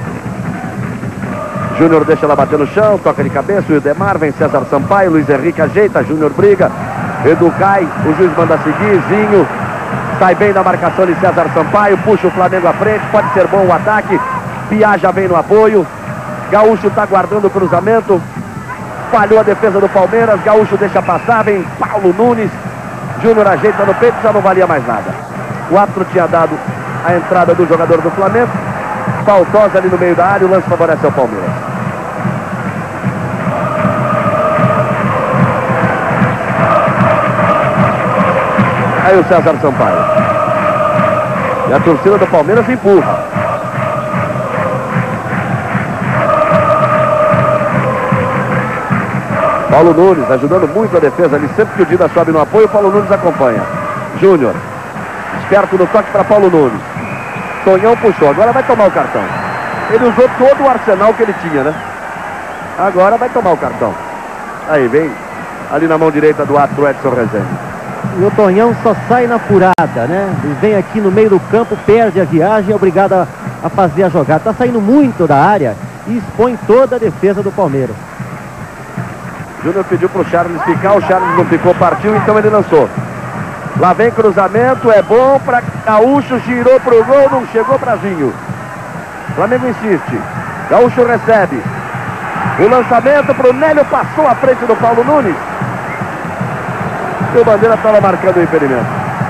Júnior deixa ela bater no chão, toca de cabeça, o Idemar, vem César Sampaio, Luiz Henrique ajeita, Júnior briga, Edu cai, o juiz manda seguir, Zinho sai bem na marcação de César Sampaio, puxa o Flamengo à frente, pode ser bom o ataque, Piá já vem no apoio, Gaúcho está guardando o cruzamento, falhou a defesa do Palmeiras, Gaúcho deixa passar, vem Paulo Nunes, Júnior ajeita no peito, já não valia mais nada. O árbitro tinha dado a entrada do jogador do Flamengo, faltosa ali no meio da área, o lance favorece ao Palmeiras. Aí o César Sampaio. E a torcida do Palmeiras empurra. Paulo Nunes ajudando muito a defesa ali. Sempre que o Dida sobe no apoio, o Paulo Nunes acompanha. Júnior. Esperto no toque para Paulo Nunes. Tonhão puxou. Agora vai tomar o cartão. Ele usou todo o arsenal que ele tinha, né? Agora vai tomar o cartão. Aí vem ali na mão direita do árbitro Edson Rezende. E o Tonhão só sai na furada, né? Ele vem aqui no meio do campo, perde a viagem e é obrigado a fazer a jogada. Está saindo muito da área e expõe toda a defesa do Palmeiras. Júnior pediu para o Charles ficar, o Charles não ficou, partiu, então ele lançou. Lá vem cruzamento, é bom para Gaúcho, girou para o gol, não chegou para Zinho. Flamengo insiste, Gaúcho recebe. O lançamento para o Nélio, passou à frente do Paulo Nunes. E o Bandeira estava marcando o impedimento.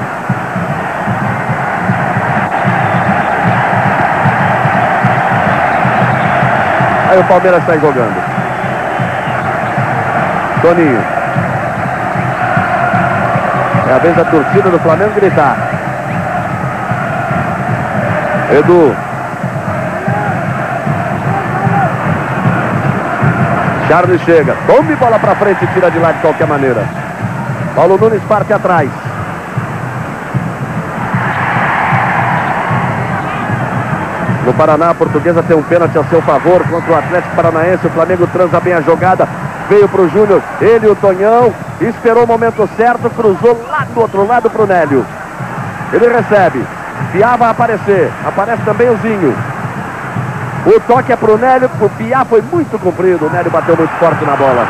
Aí o Palmeiras sai jogando. Toninho. É a vez da torcida do Flamengo gritar. Edu. Charles chega. Tome bola pra frente e tira de lá de qualquer maneira. Paulo Nunes parte atrás. No Paraná, a Portuguesa tem um pênalti a seu favor contra o Atlético Paranaense. O Flamengo transa bem a jogada. Veio para o Júnior, ele e o Tonhão, esperou o momento certo, cruzou lá do outro lado para o Nélio. Ele recebe, Piá vai aparecer, aparece também o Zinho. O toque é para o Nélio, o Piá foi muito comprido, o Nélio bateu muito forte na bola.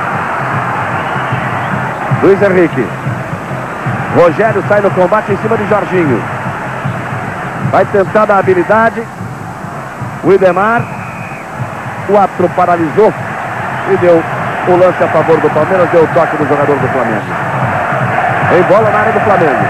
Luiz Henrique. Rogério sai no combate em cima de Jorginho. Vai tentar dar habilidade. O Idemar. O árbitro paralisou e deu o lance a favor do Palmeiras, deu o toque do jogador do Flamengo. Em bola na área do Flamengo.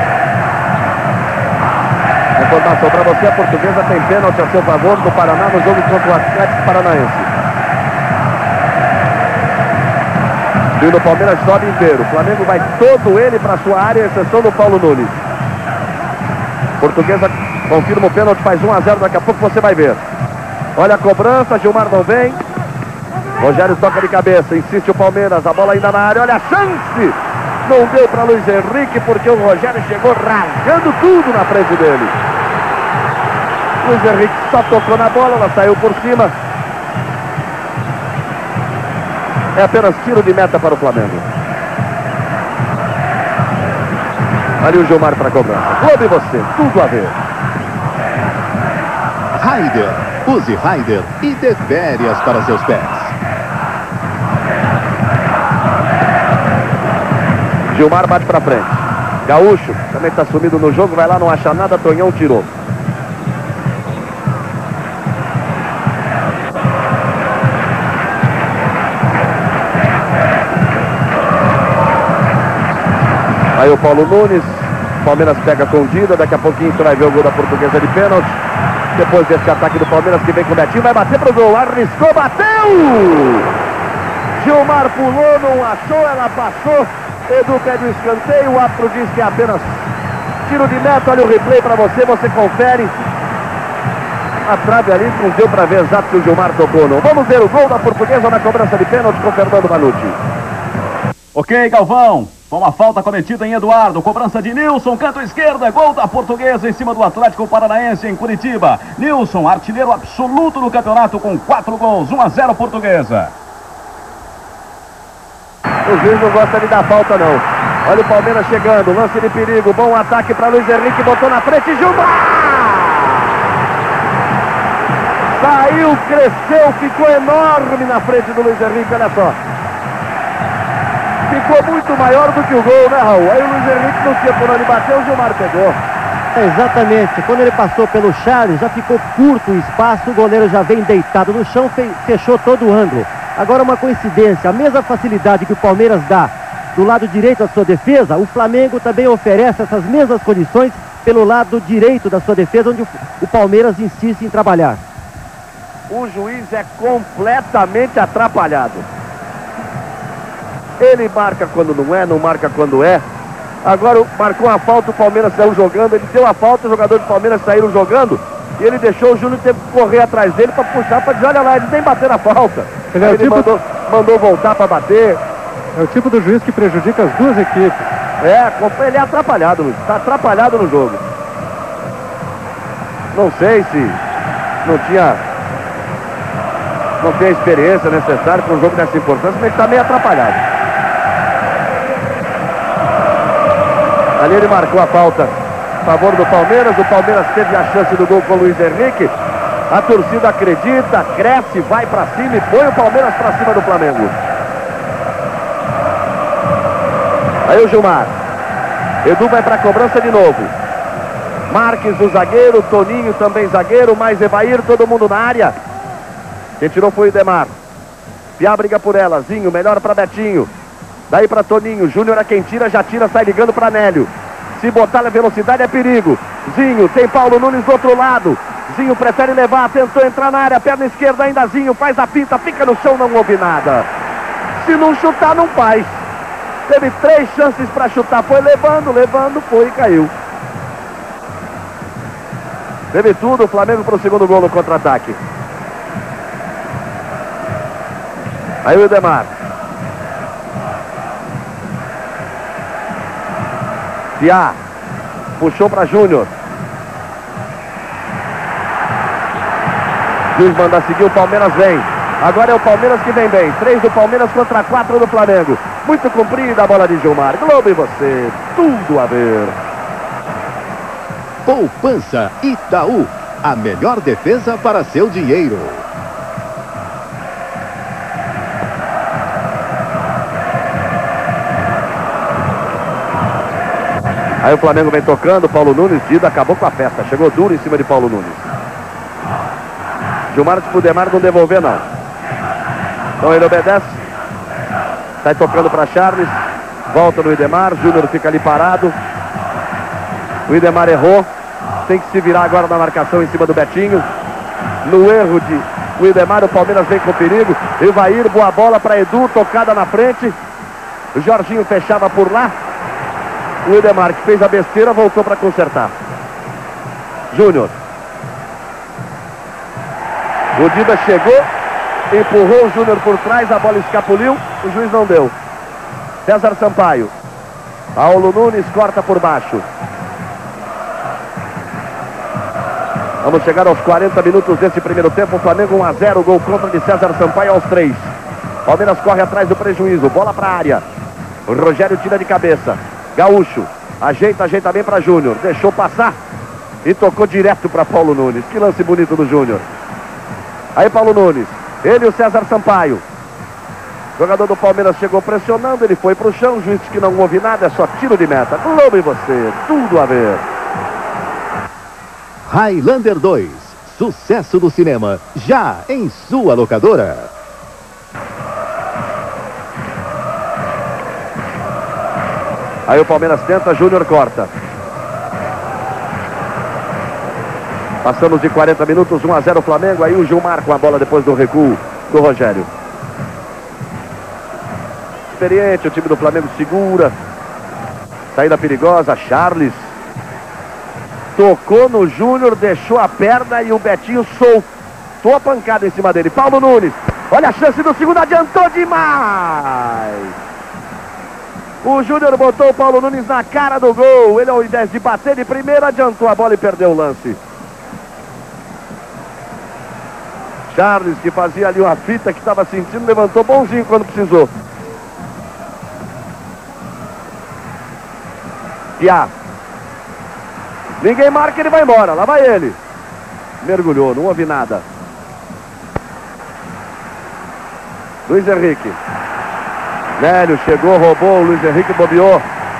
Informação para você, a Portuguesa tem pênalti a seu favor do Paraná no jogo contra o Atlético Paranaense. E o Palmeiras sobe inteiro. O Flamengo vai todo ele para sua área, exceção do Paulo Nunes. Portuguesa confirma o pênalti, faz 1 a 0, daqui a pouco você vai ver. Olha a cobrança, Gilmar não vem. Rogério toca de cabeça, insiste o Palmeiras, a bola ainda na área, olha a chance! Não deu para Luiz Henrique porque o Rogério chegou rasgando tudo na frente dele. Luiz Henrique só tocou na bola, ela saiu por cima. É apenas tiro de meta para o Flamengo. Ali o Gilmar para a cobrança. Globo e você, tudo a ver. Raider. Use Raider e dê férias para seus pés. Gilmar bate para frente. Gaúcho também está sumido no jogo, vai lá, não acha nada, Tonhão tirou. Aí o Paulo Nunes, Palmeiras pega com Dida, daqui a pouquinho você vai ver o gol da Portuguesa de pênalti. Depois desse ataque do Palmeiras que vem com o Betinho, vai bater pro gol, arriscou, bateu! Gilmar pulou, não achou, ela passou. Edu pede o escanteio, o árbitro diz que é apenas tiro de meta. Olha o replay para você, você confere. A trave ali, não deu para ver exato se o Gilmar tocou ou não. Vamos ver o gol da Portuguesa na cobrança de pênalti com o Fernando Vanucci. Ok, Galvão. Com uma falta cometida em Eduardo, cobrança de Nilson, canto esquerda, gol da Portuguesa em cima do Atlético Paranaense em Curitiba. Nilson, artilheiro absoluto no campeonato com 4 gols, 1 a 0 Portuguesa. O juiz não gosta de dar falta não. Olha o Palmeiras chegando, lance de perigo, bom ataque para Luiz Henrique, botou na frente, Gilmar! Saiu, cresceu, ficou enorme na frente do Luiz Henrique, olha só. Ficou muito maior do que o gol, né, Raul? Aí o Luiz Henrique não tinha por onde bater, o Gilmar pegou. Exatamente, quando ele passou pelo Charles, já ficou curto o espaço, o goleiro já vem deitado no chão, fechou todo o ângulo. Agora uma coincidência, a mesma facilidade que o Palmeiras dá do lado direito da sua defesa, o Flamengo também oferece essas mesmas condições pelo lado direito da sua defesa, onde o Palmeiras insiste em trabalhar. O juiz é completamente atrapalhado. Ele marca quando não é, não marca quando é. Agora marcou a falta, o Palmeiras saiu jogando, ele deu a falta, os jogadores do Palmeiras saíram jogando e ele deixou o Júnior ter que correr atrás dele para puxar, para dizer, olha lá, eles nem bateram a falta. Ele mandou voltar para bater. É o tipo do juiz que prejudica as duas equipes. Ele é atrapalhado, Luiz. Está atrapalhado no jogo. Não sei se não tem a experiência necessária para um jogo dessa importância, mas está meio atrapalhado. Ali ele marcou a falta a favor do Palmeiras. O Palmeiras teve a chance do gol com o Luiz Henrique. A torcida acredita, cresce, vai para cima e põe o Palmeiras para cima do Flamengo. Aí o Gilmar. Edu vai para a cobrança de novo. Marques, o zagueiro, Toninho também zagueiro, mais Evair, todo mundo na área. Quem tirou foi o Idemar. Piá briga por ela, Zinho, melhor para Betinho. Daí para Toninho, Júnior é quem tira, já tira, sai ligando para Nélio. Se botar na velocidade é perigo. Zinho, tem Paulo Nunes do outro lado. Zinho prefere levar, tentou entrar na área, perna esquerda ainda Zinho, faz a pinta, fica no chão, não houve nada. Se não chutar, não faz. Teve 3 chances para chutar, foi levando, foi e caiu. Teve tudo, o Flamengo para o segundo gol no contra-ataque. Aí o Idemar. Piá. Puxou para Júnior. Juiz manda seguir, o Palmeiras vem. Agora é o Palmeiras que vem bem. 3 do Palmeiras contra 4 do Flamengo. Muito comprida a bola de Gilmar. Globo e você, tudo a ver. Poupança Itaú. A melhor defesa para seu dinheiro. Aí o Flamengo vem tocando, Paulo Nunes, Dida acabou com a festa, chegou duro em cima de Paulo Nunes. Gilmar disse pro Demar não devolver não. Então ele obedece, sai tocando para Charles, volta no Idemar, Júnior fica ali parado. O Idemar errou, tem que se virar agora na marcação em cima do Betinho. No erro de o Idemar, o Palmeiras vem com perigo. Evair, boa bola para Edu, tocada na frente. O Jorginho fechava por lá. O Idemar, que fez a besteira, voltou para consertar. Júnior. O Dida chegou, empurrou o Júnior por trás, a bola escapuliu, o juiz não deu. César Sampaio. Paulo Nunes corta por baixo. Vamos chegar aos 40 minutos desse primeiro tempo. O Flamengo 1 a 0, gol contra de César Sampaio aos 3. Palmeiras corre atrás do prejuízo, bola para a área. O Rogério tira de cabeça. Gaúcho, ajeita bem para Júnior. Deixou passar e tocou direto para Paulo Nunes. Que lance bonito do Júnior. Aí Paulo Nunes, ele e o César Sampaio. O jogador do Palmeiras chegou pressionando, ele foi para o chão. O juiz que não houve nada, é só tiro de meta. Globo e você, tudo a ver. Highlander 2, sucesso do cinema, já em sua locadora. Aí o Palmeiras tenta, Júnior corta. Passamos de 40 minutos, 1 a 0 Flamengo. Aí o Gilmar com a bola depois do recuo do Rogério. Experiente, o time do Flamengo segura. Saída perigosa, Charles. Tocou no Júnior, deixou a perna e o Betinho soltou a pancada em cima dele. Paulo Nunes, olha a chance do segundo, adiantou demais. O Júnior botou o Paulo Nunes na cara do gol. Ele, ao invés de bater de primeira, adiantou a bola e perdeu o lance. Charles, que fazia ali uma fita que estava sentindo, levantou bonzinho quando precisou. Piá. Ninguém marca, ele vai embora. Lá vai ele. Mergulhou, não houve nada. Luiz Henrique. Nélio chegou, roubou, o Luiz Henrique bobeou.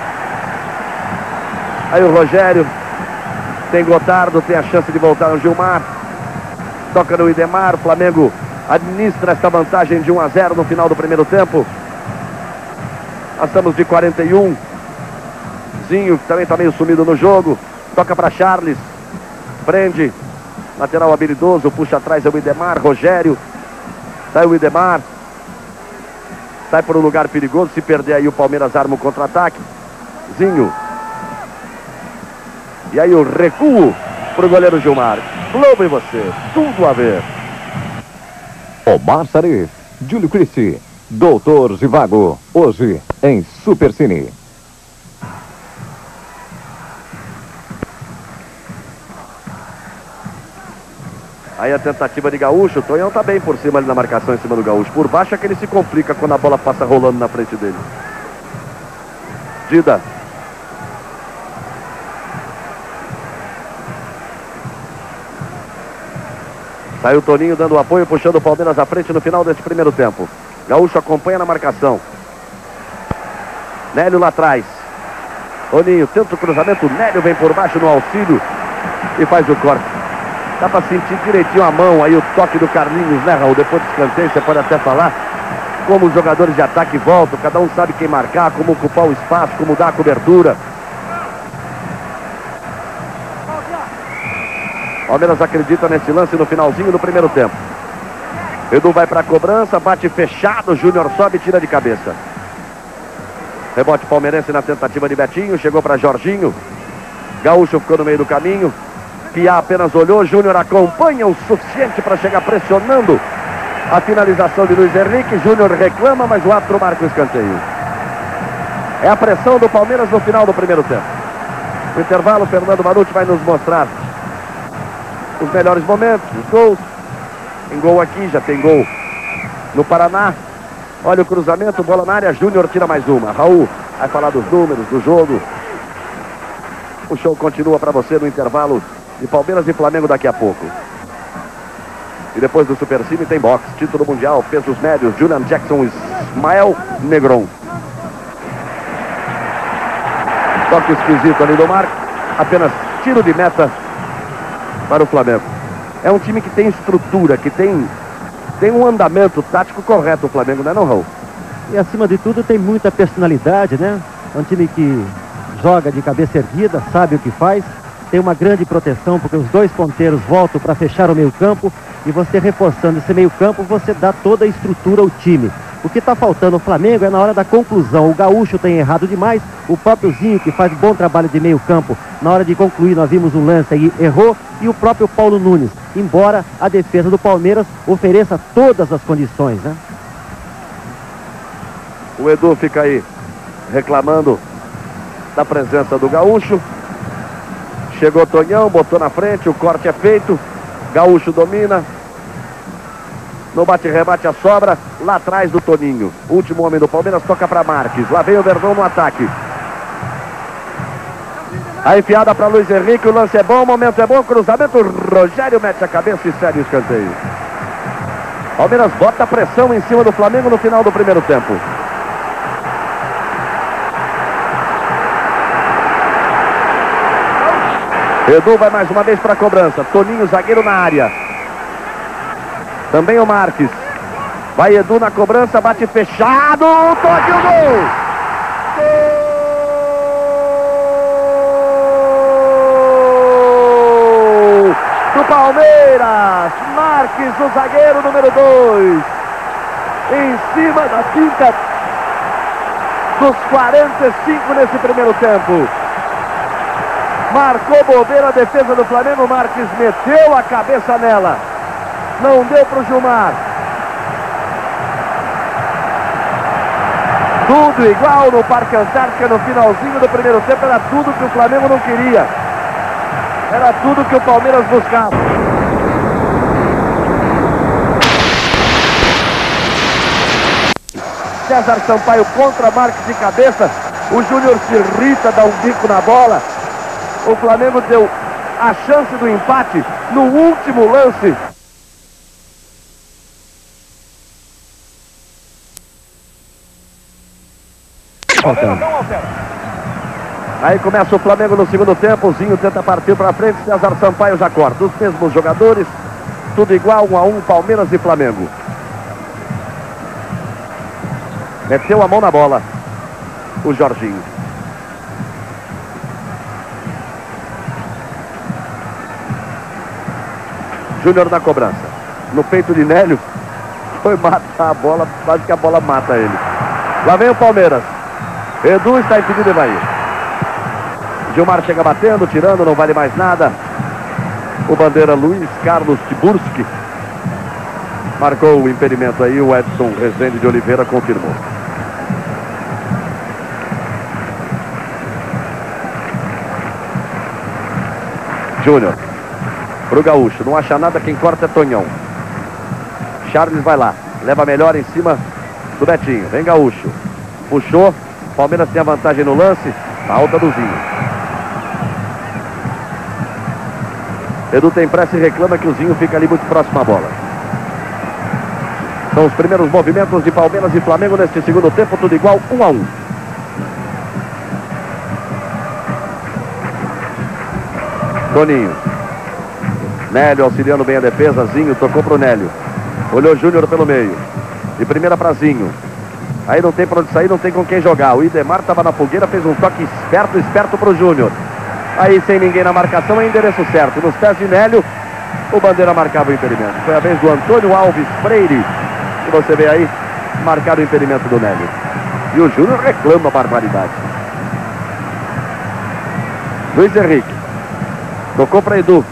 Aí o Rogério. Tem Gotardo, tem a chance de voltar no Gilmar. Toca no Idemar. O Flamengo administra esta vantagem de 1 a 0 no final do primeiro tempo. Passamos de 41. Zinho, que também está meio sumido no jogo. Toca para Charles. Prende. Lateral habilidoso. Puxa atrás é o Idemar. Rogério. Sai o Idemar. Sai por um lugar perigoso. Se perder aí o Palmeiras arma o contra-ataque. Zinho. E aí o recuo para o goleiro Gilmar. Globo e você. Tudo a ver. Omar Sarif, Júlio Cristi, Doutor Zivago. Hoje em Supercine. Aí a tentativa de Gaúcho, o Tonhão tá bem por cima ali na marcação em cima do Gaúcho. Por baixo é que ele se complica quando a bola passa rolando na frente dele. Dida. Saiu o Toninho dando apoio, puxando o Palmeiras à frente no final desse primeiro tempo. Gaúcho acompanha na marcação. Nélio lá atrás. Toninho tenta o cruzamento, Nélio vem por baixo no auxílio e faz o corte. Dá pra sentir direitinho a mão aí, o toque do Carlinhos, né, Raul? Depois do escanteio, você pode até falar como os jogadores de ataque voltam, cada um sabe quem marcar, como ocupar o espaço, como dar a cobertura. Palmeiras acredita nesse lance no finalzinho do primeiro tempo. Edu vai pra cobrança, bate fechado, Júnior sobe e tira de cabeça. Rebote palmeirense na tentativa de Betinho, chegou pra Jorginho. Gaúcho ficou no meio do caminho. Piá apenas olhou, Júnior acompanha o suficiente para chegar pressionando a finalização de Luiz Henrique. Júnior reclama, mas o árbitro marca o escanteio. É a pressão do Palmeiras no final do primeiro tempo. No intervalo, Fernando Marucci vai nos mostrar os melhores momentos, os gols. Tem gol aqui, já tem gol no Paraná. Olha o cruzamento, bola na área, Júnior tira mais uma. Raul vai falar dos números, do jogo. O show continua para você no intervalo de Palmeiras e Flamengo daqui a pouco. E depois do Supercine tem boxe, título mundial, pesos médios, Julian Jackson, Ismael Negron. Toque esquisito ali do Marco, apenas tiro de meta para o Flamengo. É um time que tem estrutura, que tem um andamento tático correto o Flamengo, não é não, Raul? E acima de tudo tem muita personalidade, né? É um time que joga de cabeça erguida, sabe o que faz. Tem uma grande proteção, porque os dois ponteiros voltam para fechar o meio campo. E você reforçando esse meio campo, você dá toda a estrutura ao time. O que está faltando o Flamengo é na hora da conclusão. O Gaúcho tem errado demais, o próprio Zinho, que faz bom trabalho de meio campo, na hora de concluir nós vimos um lance aí, errou, e o próprio Paulo Nunes, embora a defesa do Palmeiras ofereça todas as condições, né? O Edu fica aí reclamando da presença do Gaúcho. Chegou Tonhão, botou na frente, o corte é feito, Gaúcho domina. No bate-rebate a sobra, lá atrás do Toninho. Último homem do Palmeiras, toca para Marques. Lá vem o Verdão no ataque. A enfiada para Luiz Henrique, o lance é bom, o momento é bom, cruzamento, Rogério mete a cabeça e segue o escanteio. Palmeiras bota pressão em cima do Flamengo no final do primeiro tempo. Edu vai mais uma vez para a cobrança. Toninho, zagueiro na área. Também o Marques. Vai Edu na cobrança, bate fechado. Toque o gol! Gol do Palmeiras. Marques, o zagueiro número 2. Em cima da finta dos 45 nesse primeiro tempo. Marcou bobeira a defesa do Flamengo. Marques meteu a cabeça nela. Não deu para o Gilmar. Tudo igual no Parque Antártica no finalzinho do primeiro tempo. Era tudo que o Flamengo não queria. Era tudo que o Palmeiras buscava. César Sampaio contra Marques de cabeça. O Júnior se irrita, dá um bico na bola. O Flamengo deu a chance do empate no último lance. Aí começa o Flamengo no segundo tempo. O Zinho tenta partir para frente. César Sampaio já corta. Os mesmos jogadores. Tudo igual, 1-1, Palmeiras e Flamengo. Meteu a mão na bola o Jorginho. Júnior na cobrança. No peito de Nélio. Foi matar a bola. Quase que a bola mata ele. Lá vem o Palmeiras. Edu está impedido e vai ir. Gilmar chega batendo, tirando, não vale mais nada. O bandeira Luiz Carlos Tiburski marcou o impedimento aí. O Edson Rezende de Oliveira confirmou. Júnior pro Gaúcho, não acha nada, quem corta é Tonhão. Charles vai lá, leva melhor em cima do Betinho. Vem Gaúcho, puxou. Palmeiras tem a vantagem no lance. Falta do Zinho. Edu tem pressa e reclama que o Zinho fica ali muito próximo à bola. São os primeiros movimentos de Palmeiras e Flamengo neste segundo tempo. Tudo igual, 1-1. Toninho. Nélio auxiliando bem a defesa. Zinho tocou pro Nélio. Olhou Júnior pelo meio. De primeira para Zinho. Aí não tem para onde sair, não tem com quem jogar. O Idemar estava na fogueira, fez um toque esperto pro Júnior. Aí sem ninguém na marcação, é endereço certo. Nos pés de Nélio, o bandeira marcava o impedimento. Foi a vez do Antônio Alves Freire, que você vê aí, marcar o impedimento do Nélio. E o Júnior reclama a barbaridade. Luiz Henrique. Tocou para Edu.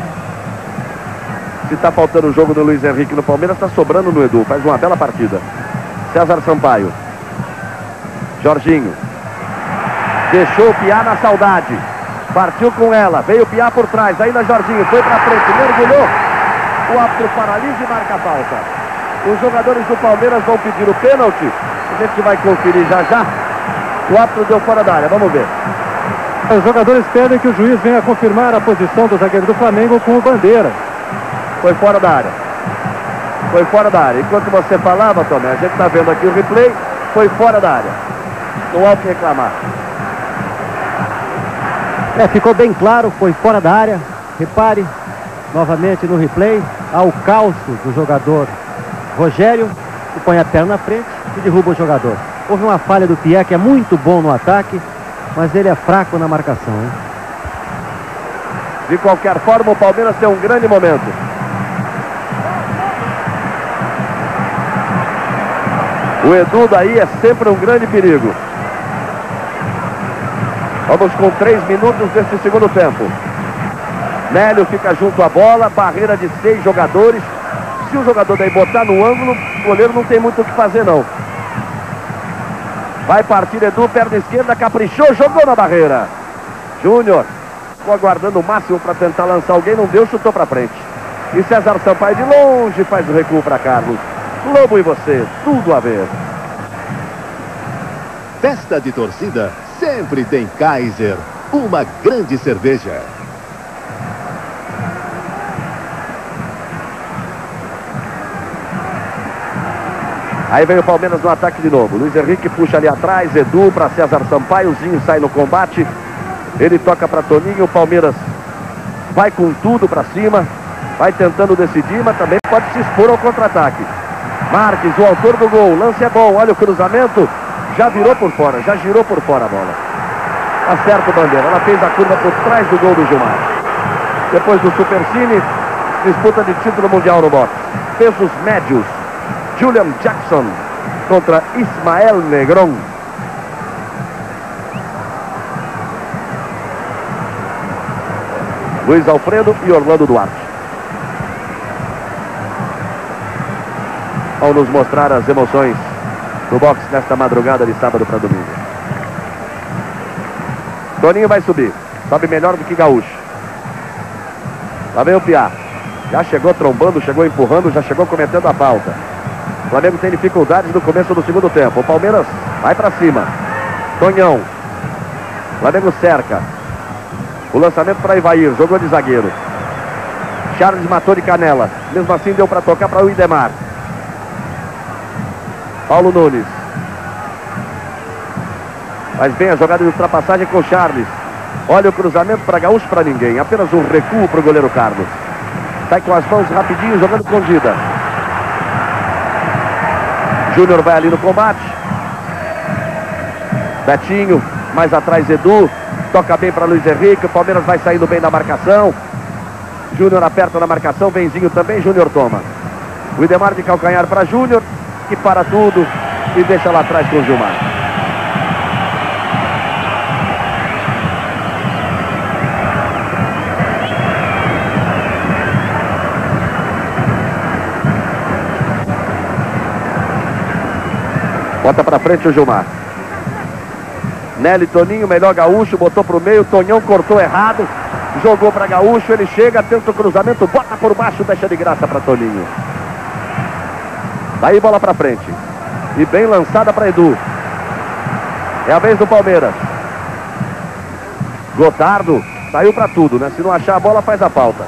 Se está faltando o jogo do Luiz Henrique no Palmeiras, está sobrando no Edu. Faz uma bela partida. César Sampaio. Jorginho. Deixou o Piá na saudade. Partiu com ela. Veio o Piá por trás. Ainda Jorginho. Foi para frente. Mergulhou. O árbitro paralisa e marca a falta. Os jogadores do Palmeiras vão pedir o pênalti. A gente vai conferir já já. O árbitro deu fora da área. Vamos ver. Os jogadores pedem que o juiz venha confirmar a posição do zagueiro do Flamengo com o bandeira. Foi fora da área. Foi fora da área. Enquanto você falava, Tomé, a gente está vendo aqui o replay. Foi fora da área. Não há o que reclamar. Ficou bem claro, foi fora da área. Repare, novamente no replay, há o calço do jogador Rogério, que põe a perna na frente e derruba o jogador. Houve uma falha do Piá, que é muito bom no ataque, mas ele é fraco na marcação, hein? De qualquer forma, o Palmeiras tem um grande momento. O Edu daí é sempre um grande perigo. Vamos com 3 minutos deste segundo tempo. Nélio fica junto à bola, barreira de 6 jogadores. Se o jogador daí botar no ângulo, o goleiro não tem muito o que fazer não. Vai partir Edu, perna esquerda, caprichou, jogou na barreira. Júnior ficou aguardando o máximo para tentar lançar alguém, não deu, chutou para frente. E César Sampaio de longe faz o recuo para Carlos. Lobo e você, tudo a ver. Festa de torcida sempre tem Kaiser, uma grande cerveja. Aí vem o Palmeiras no ataque de novo. Luiz Henrique puxa ali atrás, Edu para César Sampaio, Zinho sai no combate. Ele toca para Toninho, o Palmeiras vai com tudo para cima, vai tentando decidir, mas também pode se expor ao contra-ataque. Marques, o autor do gol, o lance é bom, olha o cruzamento, já virou por fora, já girou por fora a bola. Acerta o Bandeira, ela fez a curva por trás do gol do Gilmar. Depois do Supercine, disputa de título mundial no boxe. Pesos médios, Julian Jackson contra Ismael Negron. Luiz Alfredo e Orlando Duarte. Vão nos mostrar as emoções do boxe nesta madrugada de sábado para domingo. Toninho vai subir. Sobe melhor do que Gaúcho. Lá vem o Piá. Já chegou trombando, chegou empurrando, já chegou cometendo a falta. O Flamengo tem dificuldades no começo do segundo tempo. O Palmeiras vai para cima. Tonhão. O Flamengo cerca. O lançamento para Ivair. Jogou de zagueiro. Charles matou de canela. Mesmo assim deu para tocar para o Idemar. Paulo Nunes. Faz bem a jogada de ultrapassagem com o Charles. Olha o cruzamento para Gaúcho, para ninguém. Apenas um recuo para o goleiro Carlos. Sai com as mãos rapidinho, jogando escondida. Júnior vai ali no combate. Betinho, mais atrás Edu. Toca bem para Luiz Henrique. O Palmeiras vai saindo bem da marcação. Júnior aperta na marcação. Benzinho também, Júnior toma. O Idemar de calcanhar para Júnior, que para tudo e deixa lá atrás com o Gilmar. Bota pra frente o Gilmar. Nelly, Toninho, melhor Gaúcho, botou pro meio, Tonhão cortou errado, jogou pra Gaúcho, ele chega, tenta o cruzamento, bota por baixo, deixa de graça pra Toninho. Daí bola pra frente. E bem lançada pra Edu. É a vez do Palmeiras. Gotardo saiu pra tudo, né? Se não achar a bola, faz a falta.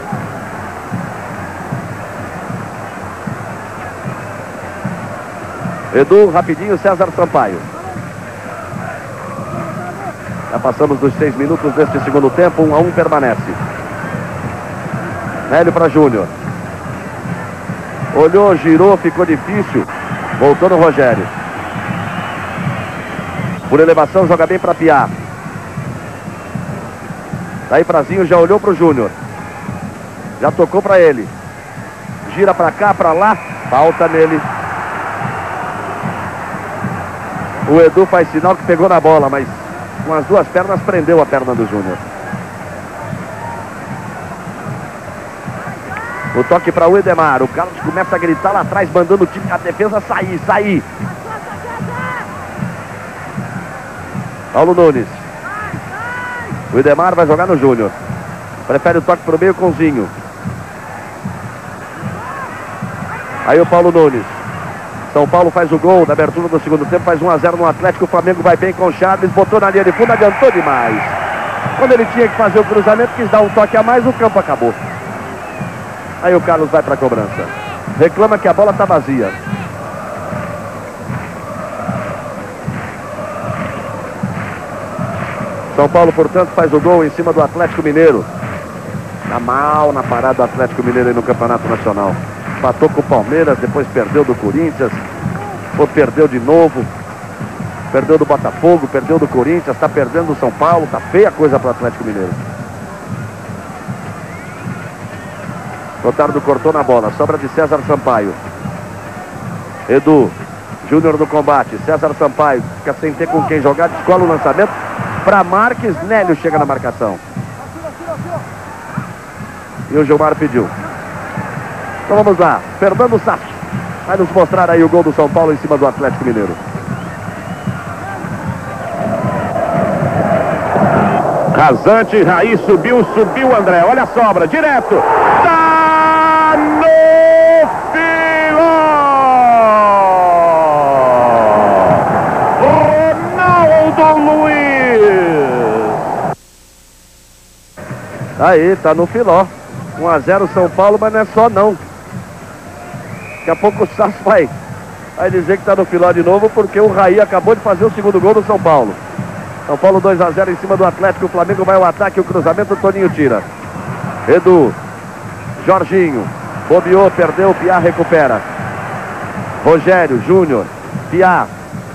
Edu, rapidinho, César Sampaio. Já passamos dos 6 minutos deste segundo tempo, 1-1 permanece. Nélio para Júnior. Olhou, girou, ficou difícil. Voltou no Rogério. Por elevação, joga bem para Piá. Daí Prazinho já olhou para o Júnior. Já tocou para ele. Gira para cá, para lá. Falta nele. O Edu faz sinal que pegou na bola, mas com as duas pernas prendeu a perna do Júnior. O toque para o Idemar. O Carlos começa a gritar lá atrás, mandando o time, a defesa sair. Paulo Nunes. O Idemar vai jogar no Júnior. Prefere o toque para o meio com o Zinho. Aí o Paulo Nunes. São Paulo faz o gol da abertura do segundo tempo, faz 1-0 no Atlético. O Flamengo vai bem com o Charles, botou na linha de fundo, adiantou demais. Quando ele tinha que fazer o cruzamento, quis dar um toque a mais, o campo acabou. Aí o Carlos vai para a cobrança. Reclama que a bola está vazia. São Paulo, portanto, faz o gol em cima do Atlético Mineiro. Tá mal na parada do Atlético Mineiro aí no Campeonato Nacional. Empatou com o Palmeiras, depois perdeu do Corinthians, perdeu de novo, perdeu do Botafogo, perdeu do Corinthians, está perdendo do São Paulo, tá feia a coisa para o Atlético Mineiro. Gotardo cortou na bola, sobra de César Sampaio. Edu, Júnior no combate. César Sampaio fica sem ter com quem jogar, descola o lançamento para Marques. Nélio chega na marcação. E o Gilmar pediu. Então vamos lá. Fernando Sasso vai nos mostrar aí o gol do São Paulo em cima do Atlético Mineiro. Rasante, Raí subiu André. Olha a sobra, direto. Tá no filó! Ronaldo Luiz! Aí, tá no filó. 1-0 São Paulo, mas não é só não. Daqui a pouco o Sasso vai dizer que tá no filó de novo, porque o Raí acabou de fazer o segundo gol do São Paulo. São Paulo 2-0 em cima do Atlético. O Flamengo vai ao ataque, o cruzamento, o Toninho tira. Edu, Jorginho, bobeou, perdeu, o Piá recupera. Rogério, Júnior, Piá.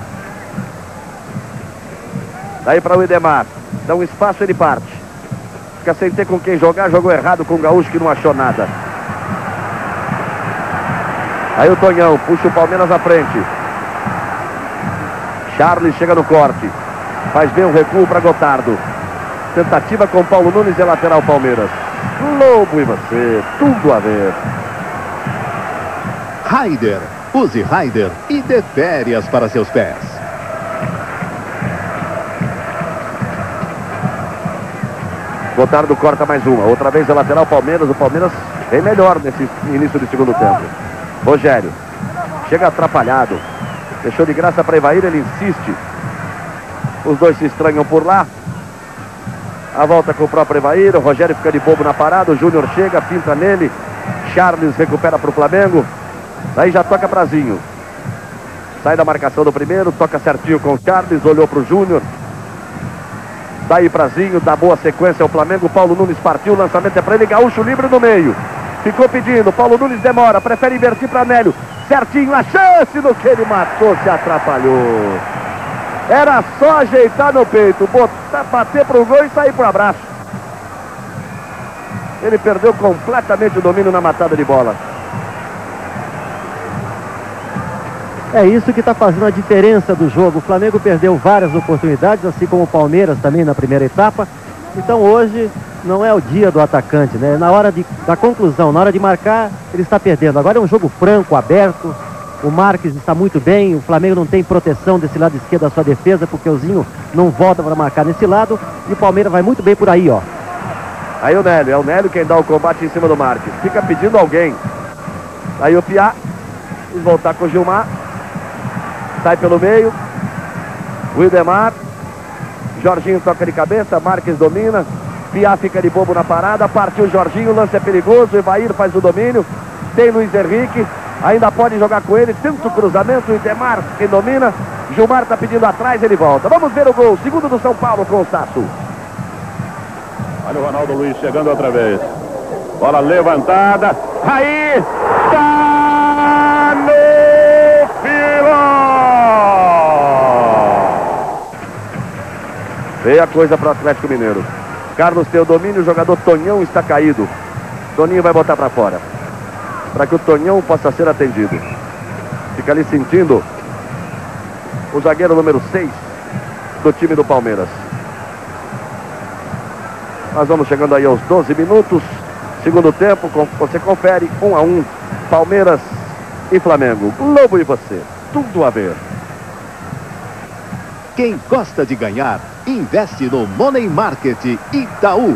Daí para o Idemar. Dá um espaço, ele parte. Fica sem ter com quem jogar, jogou errado com o Gaúcho que não achou nada. Aí o Tonhão, puxa o Palmeiras à frente. Charles chega no corte. Faz bem o recuo para Gotardo. Tentativa com Paulo Nunes e lateral Palmeiras. Lobo e você, tudo a ver. Raider. Use Raider e dê férias para seus pés. Gotardo corta mais uma. Outra vez a lateral Palmeiras. O Palmeiras vem melhor nesse início de segundo tempo. Rogério. Chega atrapalhado. Deixou de graça para Evair, ele insiste. Os dois se estranham por lá. A volta com o próprio Evair. O Rogério fica de bobo na parada. O Júnior chega, pinta nele. Charles recupera para o Flamengo. Daí já toca Brazinho. Sai da marcação do primeiro. Toca certinho com o Charles. Olhou para o Júnior. Daí Brazinho. Dá boa sequência ao Flamengo. Paulo Nunes partiu. O lançamento é para ele. Gaúcho livre no meio. Ficou pedindo. Paulo Nunes demora. Prefere invertir para Nélio. Certinho. A chance no que ele matou. Se atrapalhou. Era só ajeitar no peito, bater pro gol e sair pro abraço. Ele perdeu completamente o domínio na matada de bola. É isso que está fazendo a diferença do jogo. O Flamengo perdeu várias oportunidades, assim como o Palmeiras também na primeira etapa. Então hoje não é o dia do atacante, né? Na hora da conclusão, na hora de marcar, ele está perdendo. Agora é um jogo franco, aberto. O Marques está muito bem, o Flamengo não tem proteção desse lado esquerdo da sua defesa, porque o Zinho não volta para marcar nesse lado, e o Palmeiras vai muito bem por aí, ó. Aí o Nélio, é o Nélio quem dá o combate em cima do Marques. Fica pedindo alguém. Aí o Piá, quis voltar com o Gilmar. Sai pelo meio. O Idemar. Jorginho toca de cabeça, Marques domina. Piá fica de bobo na parada, partiu o Jorginho, o lance é perigoso, Evair faz o domínio. Tem Luiz Henrique. Ainda pode jogar com ele, tenta o cruzamento, o Idemar quem domina. Gilmar está pedindo atrás, ele volta. Vamos ver o gol, segundo do São Paulo com o Sasso. Olha o Ronaldo Luiz chegando outra vez. Bola levantada. Aí está no filó. Veio a coisa para o Atlético Mineiro. Carlos tem o domínio, o jogador Tonhão está caído. Toninho vai botar para fora, para que o Tonhão possa ser atendido. Fica ali sentindo o zagueiro número 6 do time do Palmeiras. Nós vamos chegando aí aos 12 minutos. Segundo tempo, você confere 1-1. Palmeiras e Flamengo. Lobo e você, tudo a ver. Quem gosta de ganhar, investe no Money Market Itaú.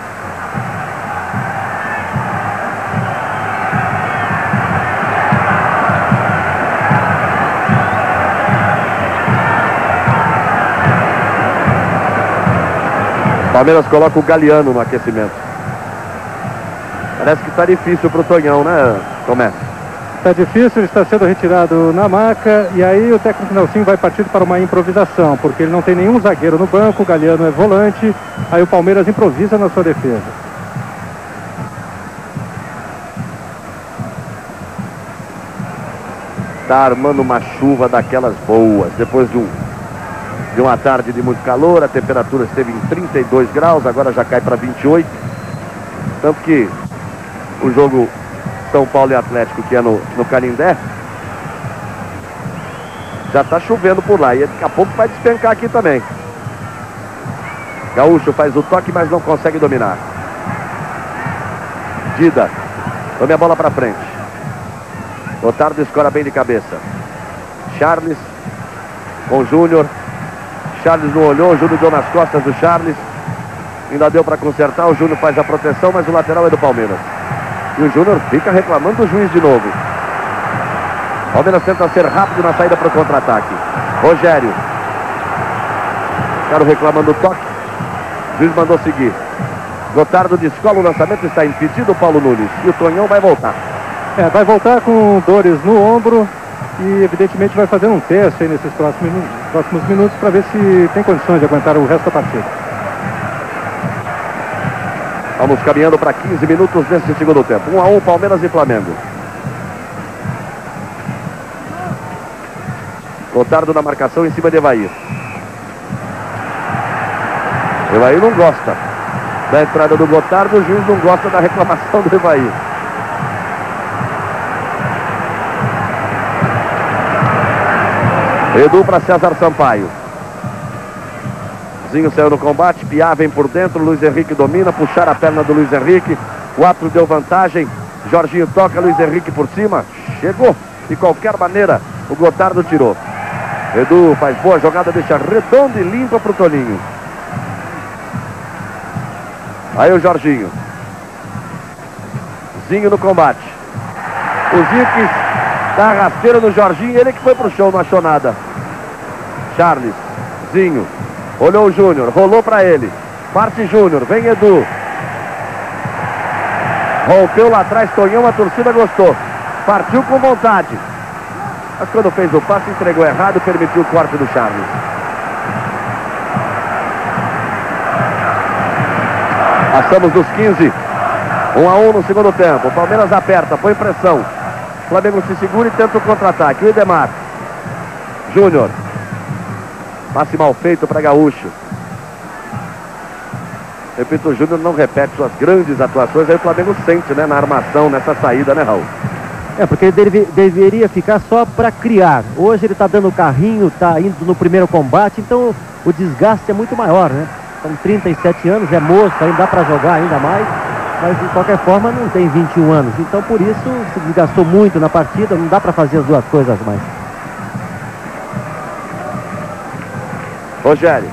Palmeiras coloca o Galeano no aquecimento. Parece que está difícil para o Tonhão, né, Tomé? Está difícil, ele está sendo retirado na maca. E aí o técnico Nelsinho vai partir para uma improvisação, porque ele não tem nenhum zagueiro no banco, o Galeano é volante. Aí o Palmeiras improvisa na sua defesa. Está armando uma chuva daquelas boas. Depois de uma tarde de muito calor, a temperatura esteve em 32 graus, agora já cai para 28. Tanto que o jogo São Paulo e Atlético, que é no Canindé, Já está chovendo por lá e daqui a pouco vai despencar aqui também. Gaúcho faz o toque, mas não consegue dominar. Dida. Tome a bola para frente. Gotardo escora bem de cabeça. Charles com Júnior. Charles não olhou, o Júnior deu nas costas do Charles. Ainda deu para consertar, o Júnior faz a proteção, mas o lateral é do Palmeiras. E o Júnior fica reclamando do juiz de novo. Palmeiras tenta ser rápido na saída para o contra-ataque. Rogério. Ficaram reclamando do toque. O juiz mandou seguir. Gotardo descola o lançamento, está impedido o Paulo Nunes. E o Tonhão vai voltar. Vai voltar com dores no ombro e evidentemente vai fazer um teste aí nesses próximos minutos para ver se tem condições de aguentar o resto da partida. Vamos caminhando para 15 minutos nesse segundo tempo. 1-1, Palmeiras e Flamengo. Gotardo na marcação em cima de Evair. Evair não gosta da entrada do Gotardo, o juiz não gosta da reclamação do Evair. Edu para César Sampaio. Zinho saiu no combate, Piá vem por dentro, Luiz Henrique domina, puxar a perna do Luiz Henrique. 4 deu vantagem, Jorginho toca, Luiz Henrique por cima, chegou. De qualquer maneira, o Gotardo tirou. Edu faz boa jogada, deixa redonda e limpa para o Toninho. Aí o Jorginho. Zinho no combate. O Zinho que dá rasteira no Jorginho, ele que foi pro chão, não achou nada. Charles, Zinho, olhou o Júnior, rolou para ele. Parte Júnior, vem Edu. Rompeu lá atrás, Tonhão, a torcida gostou. Partiu com vontade. Mas quando fez o passe, entregou errado, permitiu o corte do Charles. Passamos dos 15. 1-1 no segundo tempo. O Palmeiras aperta, põe pressão. O Flamengo se segura e tenta o contra-ataque. O Idemar. Júnior. Passe mal feito para Gaúcho. Repito, o Júnior não repete suas grandes atuações. Aí o Flamengo sente, né, na armação, nessa saída, né, Raul? Porque ele deveria ficar só para criar. Hoje ele está dando carrinho, está indo no primeiro combate, então o desgaste é muito maior, né? São 37 anos, é moço, ainda dá para jogar ainda mais, mas de qualquer forma não tem 21 anos. Então por isso se desgastou muito na partida, não dá para fazer as duas coisas mais. Rogério.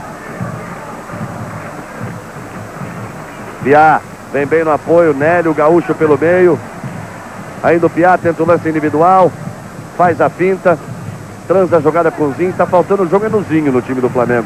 Piá, vem bem no apoio, Nélio, Gaúcho pelo meio. Ainda o Piá tenta o lance individual, faz a finta, transa a jogada com o Zinho. Está faltando o jogo é no Zinho no time do Flamengo.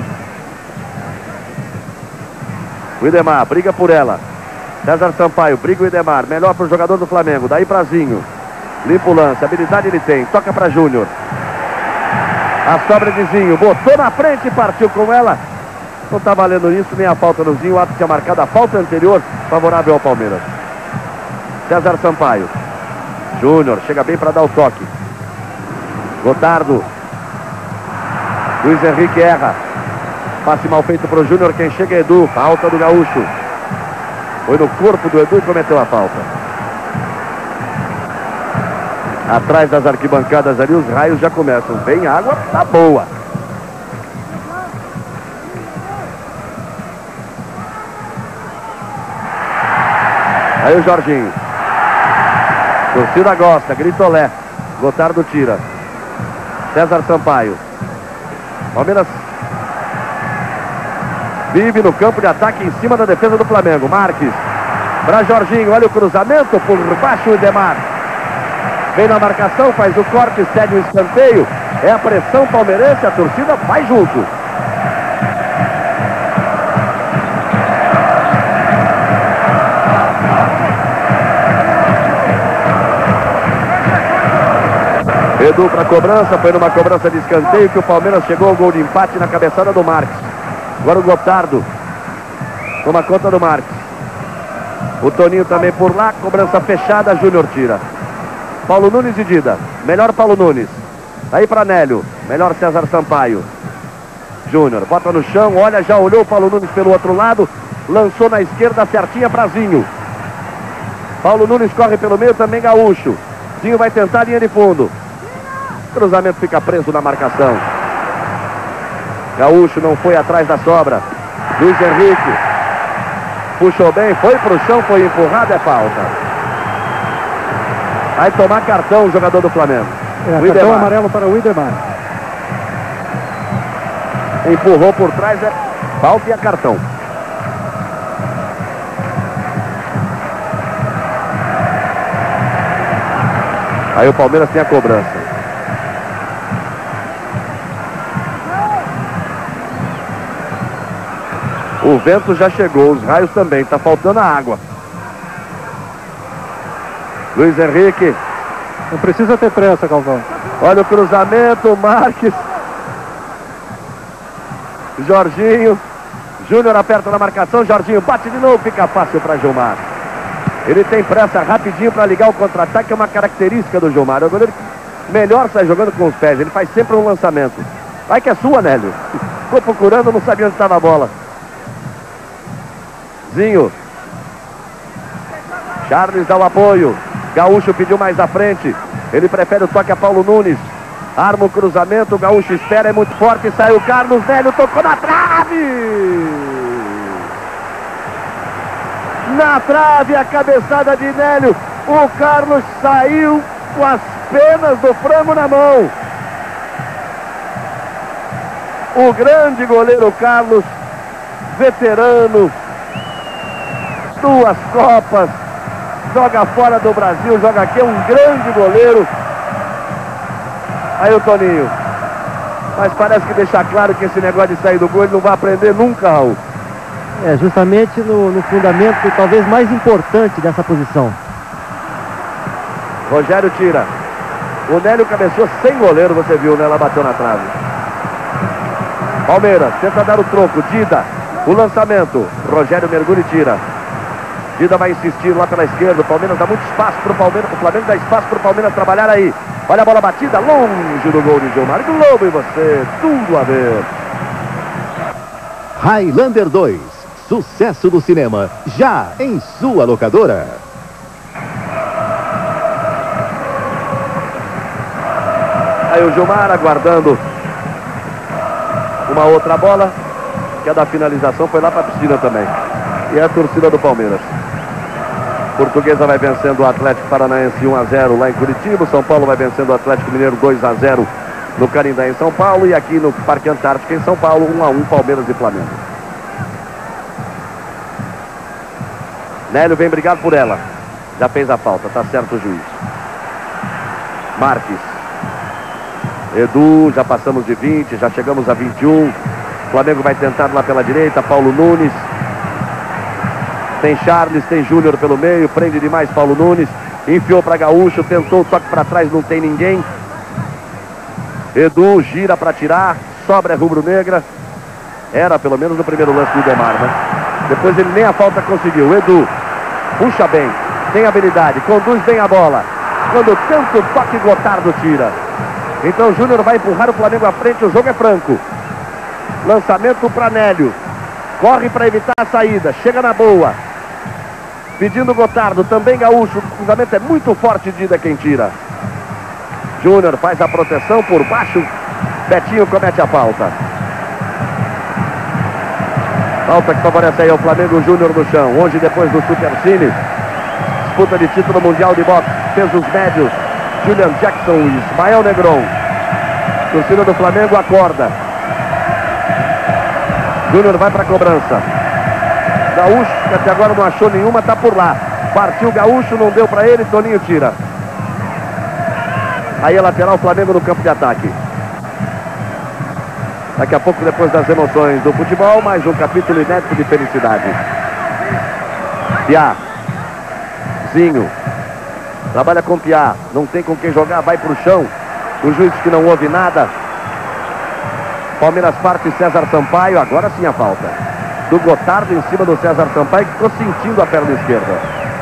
O Idemar briga por ela. César Sampaio briga o Idemar, melhor para o jogador do Flamengo. Daí para Zinho, limpa o lance, habilidade ele tem, toca para Júnior. A sobra de Zinho, botou na frente e partiu com ela. Não está valendo isso, nem a falta no Zinho. O árbitro tinha marcado a falta anterior, favorável ao Palmeiras. César Sampaio. Júnior chega bem para dar o toque. Gotardo. Luiz Henrique erra. Passe mal feito para o Júnior. Quem chega é Edu. Falta do Gaúcho. Foi no corpo do Edu e cometeu a falta. Atrás das arquibancadas ali, os raios já começam. Vem água, tá boa. Aí o Jorginho. Torcida gosta, grita olé. Gotardo tira. César Sampaio. Palmeiras vive no campo de ataque em cima da defesa do Flamengo. Marques. Para Jorginho, olha o cruzamento por baixo o Idemar. Vem na marcação, faz o corte, cede o escanteio. É a pressão palmeirense, a torcida vai junto. Edu para cobrança, foi numa cobrança de escanteio que o Palmeiras chegou ao gol de empate na cabeçada do Marques. Agora o Gotardo toma conta do Marques. O Toninho também por lá, cobrança fechada, Júnior tira. Paulo Nunes e Dida, melhor Paulo Nunes. Aí para Nélio, melhor César Sampaio. Júnior, bota no chão, olha, já olhou o Paulo Nunes pelo outro lado, lançou na esquerda, certinha para Zinho. Paulo Nunes corre pelo meio, também Gaúcho. Zinho vai tentar a linha de fundo. Cruzamento fica preso na marcação. Gaúcho não foi atrás da sobra. Luiz Henrique puxou bem, foi pro chão, foi empurrado, é falta. Vai tomar cartão o jogador do Flamengo. Cartão amarelo para o Idemar. Empurrou por trás, é falta e é cartão. Aí o Palmeiras tem a cobrança. O vento já chegou, os raios também, tá faltando a água. Luiz Henrique. Não precisa ter pressa, Galvão. Olha o cruzamento, Marques. Jorginho. Júnior aperta na marcação, Jorginho bate de novo, fica fácil para Gilmar. Ele tem pressa rapidinho para ligar o contra-ataque, é uma característica do Gilmar. É o goleiro que melhor sai jogando com os pés, ele faz sempre um lançamento. Vai que é sua, Nélio. Ficou procurando, não sabia onde estava a bola. Zinho. Charles dá o apoio. Gaúcho pediu mais à frente. Ele prefere o toque a Paulo Nunes. Arma o cruzamento, o Gaúcho espera, é muito forte. Saiu o Carlos, Nélio tocou na trave. Na trave, a cabeçada de Nélio. O Carlos saiu com as penas do frango na mão. O grande goleiro Carlos, veterano, 2 Copas, joga fora do Brasil, joga aqui, é um grande goleiro. Aí o Toninho. Mas parece que deixar claro que esse negócio de sair do gol ele não vai aprender nunca, Raul. É justamente no fundamento talvez mais importante dessa posição. Rogério tira. O Nélio cabeçou sem goleiro, você viu, né? Ela bateu na trave. Palmeiras tenta dar o troco, Dida. O lançamento, Rogério mergulha e tira. Dida vai insistir lá pela esquerda. O Palmeiras dá muito espaço para o Palmeiras. O Flamengo dá espaço para o Palmeiras trabalhar aí. Olha a bola batida, longe do gol de Gilmar. Globo e você, tudo a ver. Highlander 2, sucesso do cinema, já em sua locadora. Aí o Gilmar aguardando uma outra bola, que é da finalização, foi lá para a piscina também. E é a torcida do Palmeiras. Portuguesa vai vencendo o Atlético Paranaense 1-0 lá em Curitiba. São Paulo vai vencendo o Atlético Mineiro 2-0 no Canindé em São Paulo. E aqui no Parque Antártica em São Paulo 1-1 Palmeiras e Flamengo. Nélio vem brigado por ela. Já fez a falta, tá certo o juiz. Marques. Edu, já passamos de 20, já chegamos a 21. Flamengo vai tentar lá pela direita, Paulo Nunes. Tem Charles, tem Júnior pelo meio, prende demais Paulo Nunes. Enfiou para Gaúcho, tentou o toque para trás, não tem ninguém. Edu gira para tirar, sobra é rubro-negra. Era pelo menos no primeiro lance do Idemar, né? Depois ele nem a falta conseguiu. Edu puxa bem, tem habilidade, conduz bem a bola. Quando tenta o toque, Gotardo tira. Então o Júnior vai empurrar o Flamengo à frente, o jogo é franco. Lançamento para Nélio. Corre para evitar a saída, chega na boa. Pedindo Gotardo, também Gaúcho. O cruzamento é muito forte, Dida quem tira. Júnior faz a proteção por baixo. Betinho comete a falta. Falta que favorece aí ao Flamengo, o Júnior no chão. Hoje, depois do Supercine, disputa de título mundial de boxe, pesos médios, Julian Jackson e Ismael Negron. Torcida do Flamengo acorda. Júnior vai para a cobrança. Gaúcho, que até agora não achou nenhuma, está por lá. Partiu Gaúcho, não deu para ele, Toninho tira. Aí é lateral, Flamengo no campo de ataque. Daqui a pouco, depois das emoções do futebol, mais um capítulo inédito de felicidade. Piá. Zinho. Trabalha com Piá. Não tem com quem jogar, vai para o chão. O juiz que não ouve nada. Palmeiras parte César Sampaio. Agora sim a falta. Do Gotardo em cima do César Sampaio, que ficou sentindo a perna esquerda.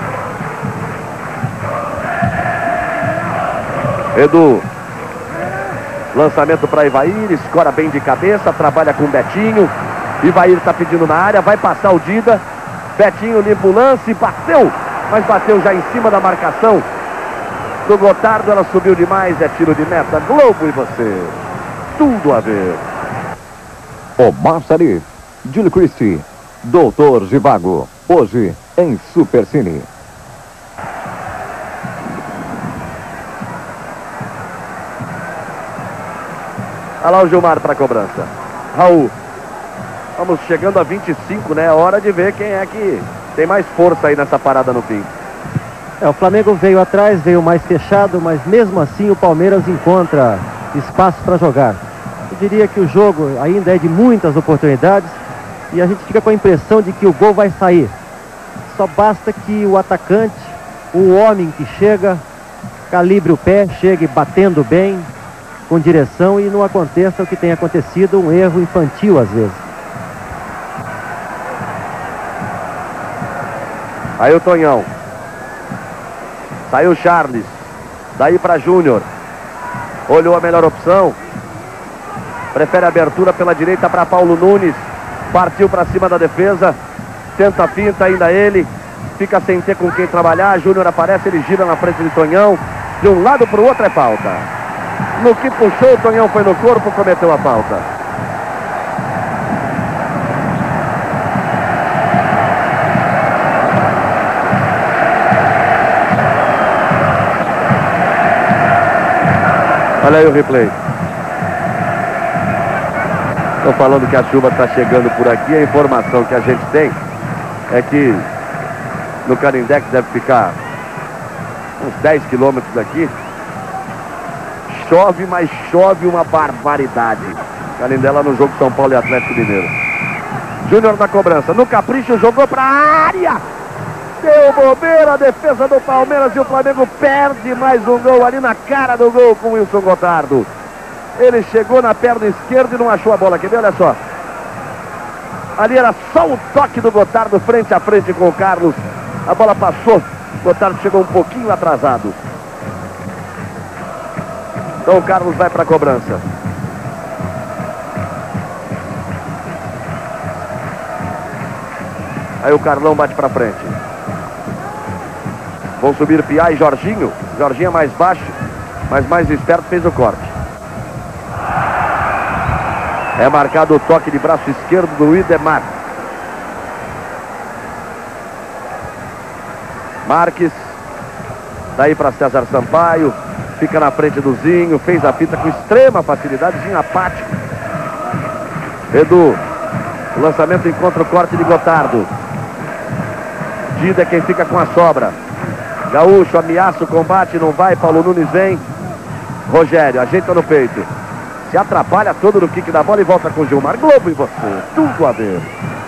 Edu. Lançamento para Ivair, escora bem de cabeça, trabalha com Betinho. Ivair está pedindo na área, vai passar o Dida. Betinho limpa o lance, bateu, mas bateu já em cima da marcação do Gotardo, ela subiu demais, é tiro de meta. Globo e você. Tudo a ver. Omar Sharif, Júlio Christie, Doutor Givago. Hoje em Supercine. Olha lá o Gilmar para a cobrança. Raul. Vamos chegando a 25, né? Hora de ver quem é que tem mais força aí nessa parada no fim. O Flamengo veio atrás, veio mais fechado, mas mesmo assim o Palmeiras encontra espaço para jogar. Eu diria que o jogo ainda é de muitas oportunidades e a gente fica com a impressão de que o gol vai sair. Só basta que o atacante, o homem que chega, calibre o pé, chegue batendo bem, com direção, e não aconteça o que tem acontecido, um erro infantil às vezes. Aí o Tonhão. Saiu o Charles. Daí para Júnior. Olhou a melhor opção. Prefere a abertura pela direita para Paulo Nunes. Partiu para cima da defesa. Tenta a finta, ainda ele. Fica sem ter com quem trabalhar. Júnior aparece, ele gira na frente de Tonhão. De um lado para o outro é falta. No que puxou, o Tonhão foi no corpo, cometeu a falta. Olha aí o replay. Estou falando que a chuva está chegando por aqui. A informação que a gente tem é que no Canindé, que deve ficar uns 10 quilômetros daqui, chove, mas chove uma barbaridade. Canindé lá no jogo São Paulo e Atlético Mineiro. Júnior na cobrança. No capricho, jogou para a área. Deu bobeira a defesa do Palmeiras e o Flamengo perde mais um gol ali na cara do gol com o Wilson Gotardo. Ele chegou na perna esquerda e não achou a bola. Quer ver? Olha só. Ali era só o toque do Gotardo frente a frente com o Carlos. A bola passou. O Gotardo chegou um pouquinho atrasado. Então o Carlos vai para a cobrança. Aí o Carlão bate para frente. Vão subir Piá e Jorginho. Jorginho é mais baixo, mas mais esperto, fez o corte. É marcado o toque de braço esquerdo do Idemar. Marques. Daí para César Sampaio. Fica na frente do Zinho. Fez a fita com extrema facilidade. Zinho apático. Edu. O lançamento encontra o corte de Gotardo. Dida é quem fica com a sobra. Gaúcho ameaça o combate, não vai. Paulo Nunes vem. Rogério ajeita no peito. Se atrapalha todo no kick da bola e volta com o Gilmar. Globo e você. Tudo a ver.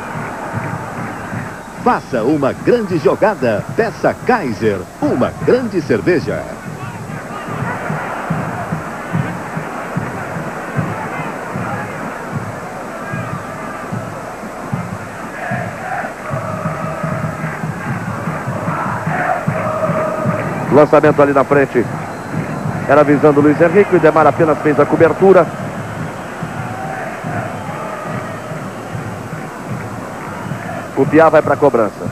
Faça uma grande jogada. Peça Kaiser, uma grande cerveja. Lançamento ali na frente. Era visando o Luiz Henrique. O Idemar apenas fez a cobertura. O Piá vai para a cobrança.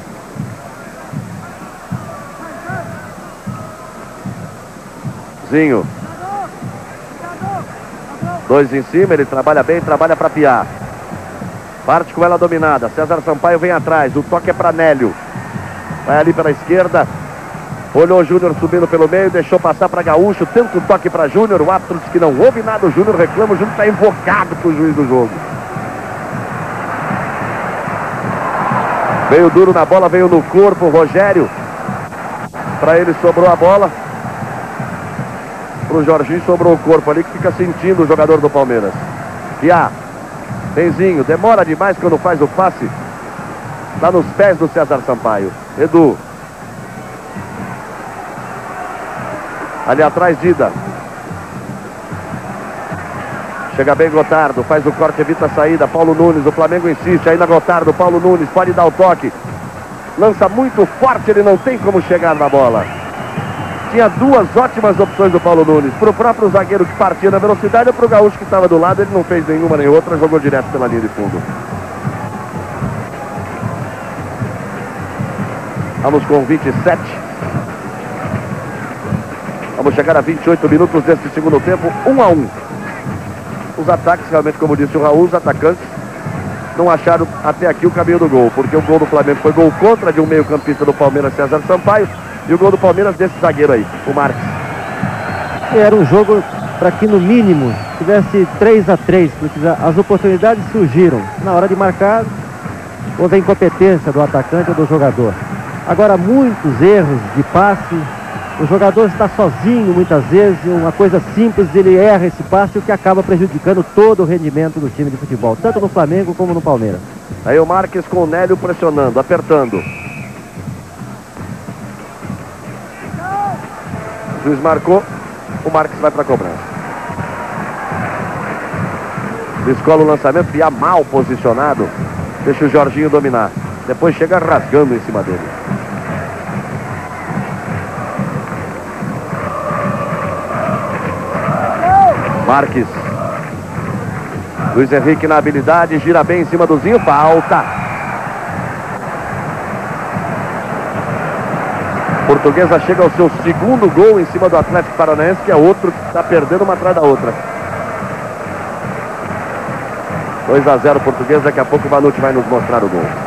Zinho. Dois em cima. Ele trabalha bem, trabalha para Piá. Parte com ela dominada. César Sampaio vem atrás. O toque é para Nélio. Vai ali pela esquerda. Olhou o Júnior subindo pelo meio, deixou passar para Gaúcho, tenta um toque para Júnior, o árbitro disse que não houve nada, o Júnior reclama, o Júnior está invocado para o juiz do jogo. Veio duro na bola, veio no corpo, o Rogério, para ele sobrou a bola, para o Jorginho sobrou o corpo ali, que fica sentindo o jogador do Palmeiras. Piá, Benzinho, demora demais quando faz o passe, está nos pés do César Sampaio. Edu. Ali atrás, Dida. Chega bem Gotardo, faz o corte, evita a saída. Paulo Nunes, o Flamengo insiste. Ainda Gotardo, Paulo Nunes, pode dar o toque. Lança muito forte, ele não tem como chegar na bola. Tinha duas ótimas opções do Paulo Nunes. Para o próprio zagueiro que partia na velocidade, ou para o Gaúcho que estava do lado, ele não fez nenhuma nem outra, jogou direto pela linha de fundo. Vamos com 27. Vamos chegar a 28 minutos deste segundo tempo, 1-1. Os ataques, realmente, como disse o Raul, os atacantes não acharam até aqui o caminho do gol, porque o gol do Flamengo foi gol contra de um meio-campista do Palmeiras, César Sampaio, e o gol do Palmeiras desse zagueiro aí, o Marques. Era um jogo para que no mínimo tivesse 3-3, porque as oportunidades surgiram. Na hora de marcar, houve a incompetência do atacante ou do jogador. Agora, muitos erros de passe. O jogador está sozinho muitas vezes, uma coisa simples, ele erra esse passe, o que acaba prejudicando todo o rendimento do time de futebol, tanto no Flamengo como no Palmeiras. Aí o Marques com o Nélio pressionando, apertando. O juiz marcou, o Marques vai para a cobrança. Descola o lançamento, ia mal posicionado, deixa o Jorginho dominar. Depois chega rasgando em cima dele. Marques. Luiz Henrique na habilidade, gira bem em cima do Zinho, falta. Portuguesa chega ao seu segundo gol em cima do Atlético Paranaense, que é outro que está perdendo uma atrás da outra. 2-0 Portuguesa, daqui a pouco o Vanucci vai nos mostrar o gol.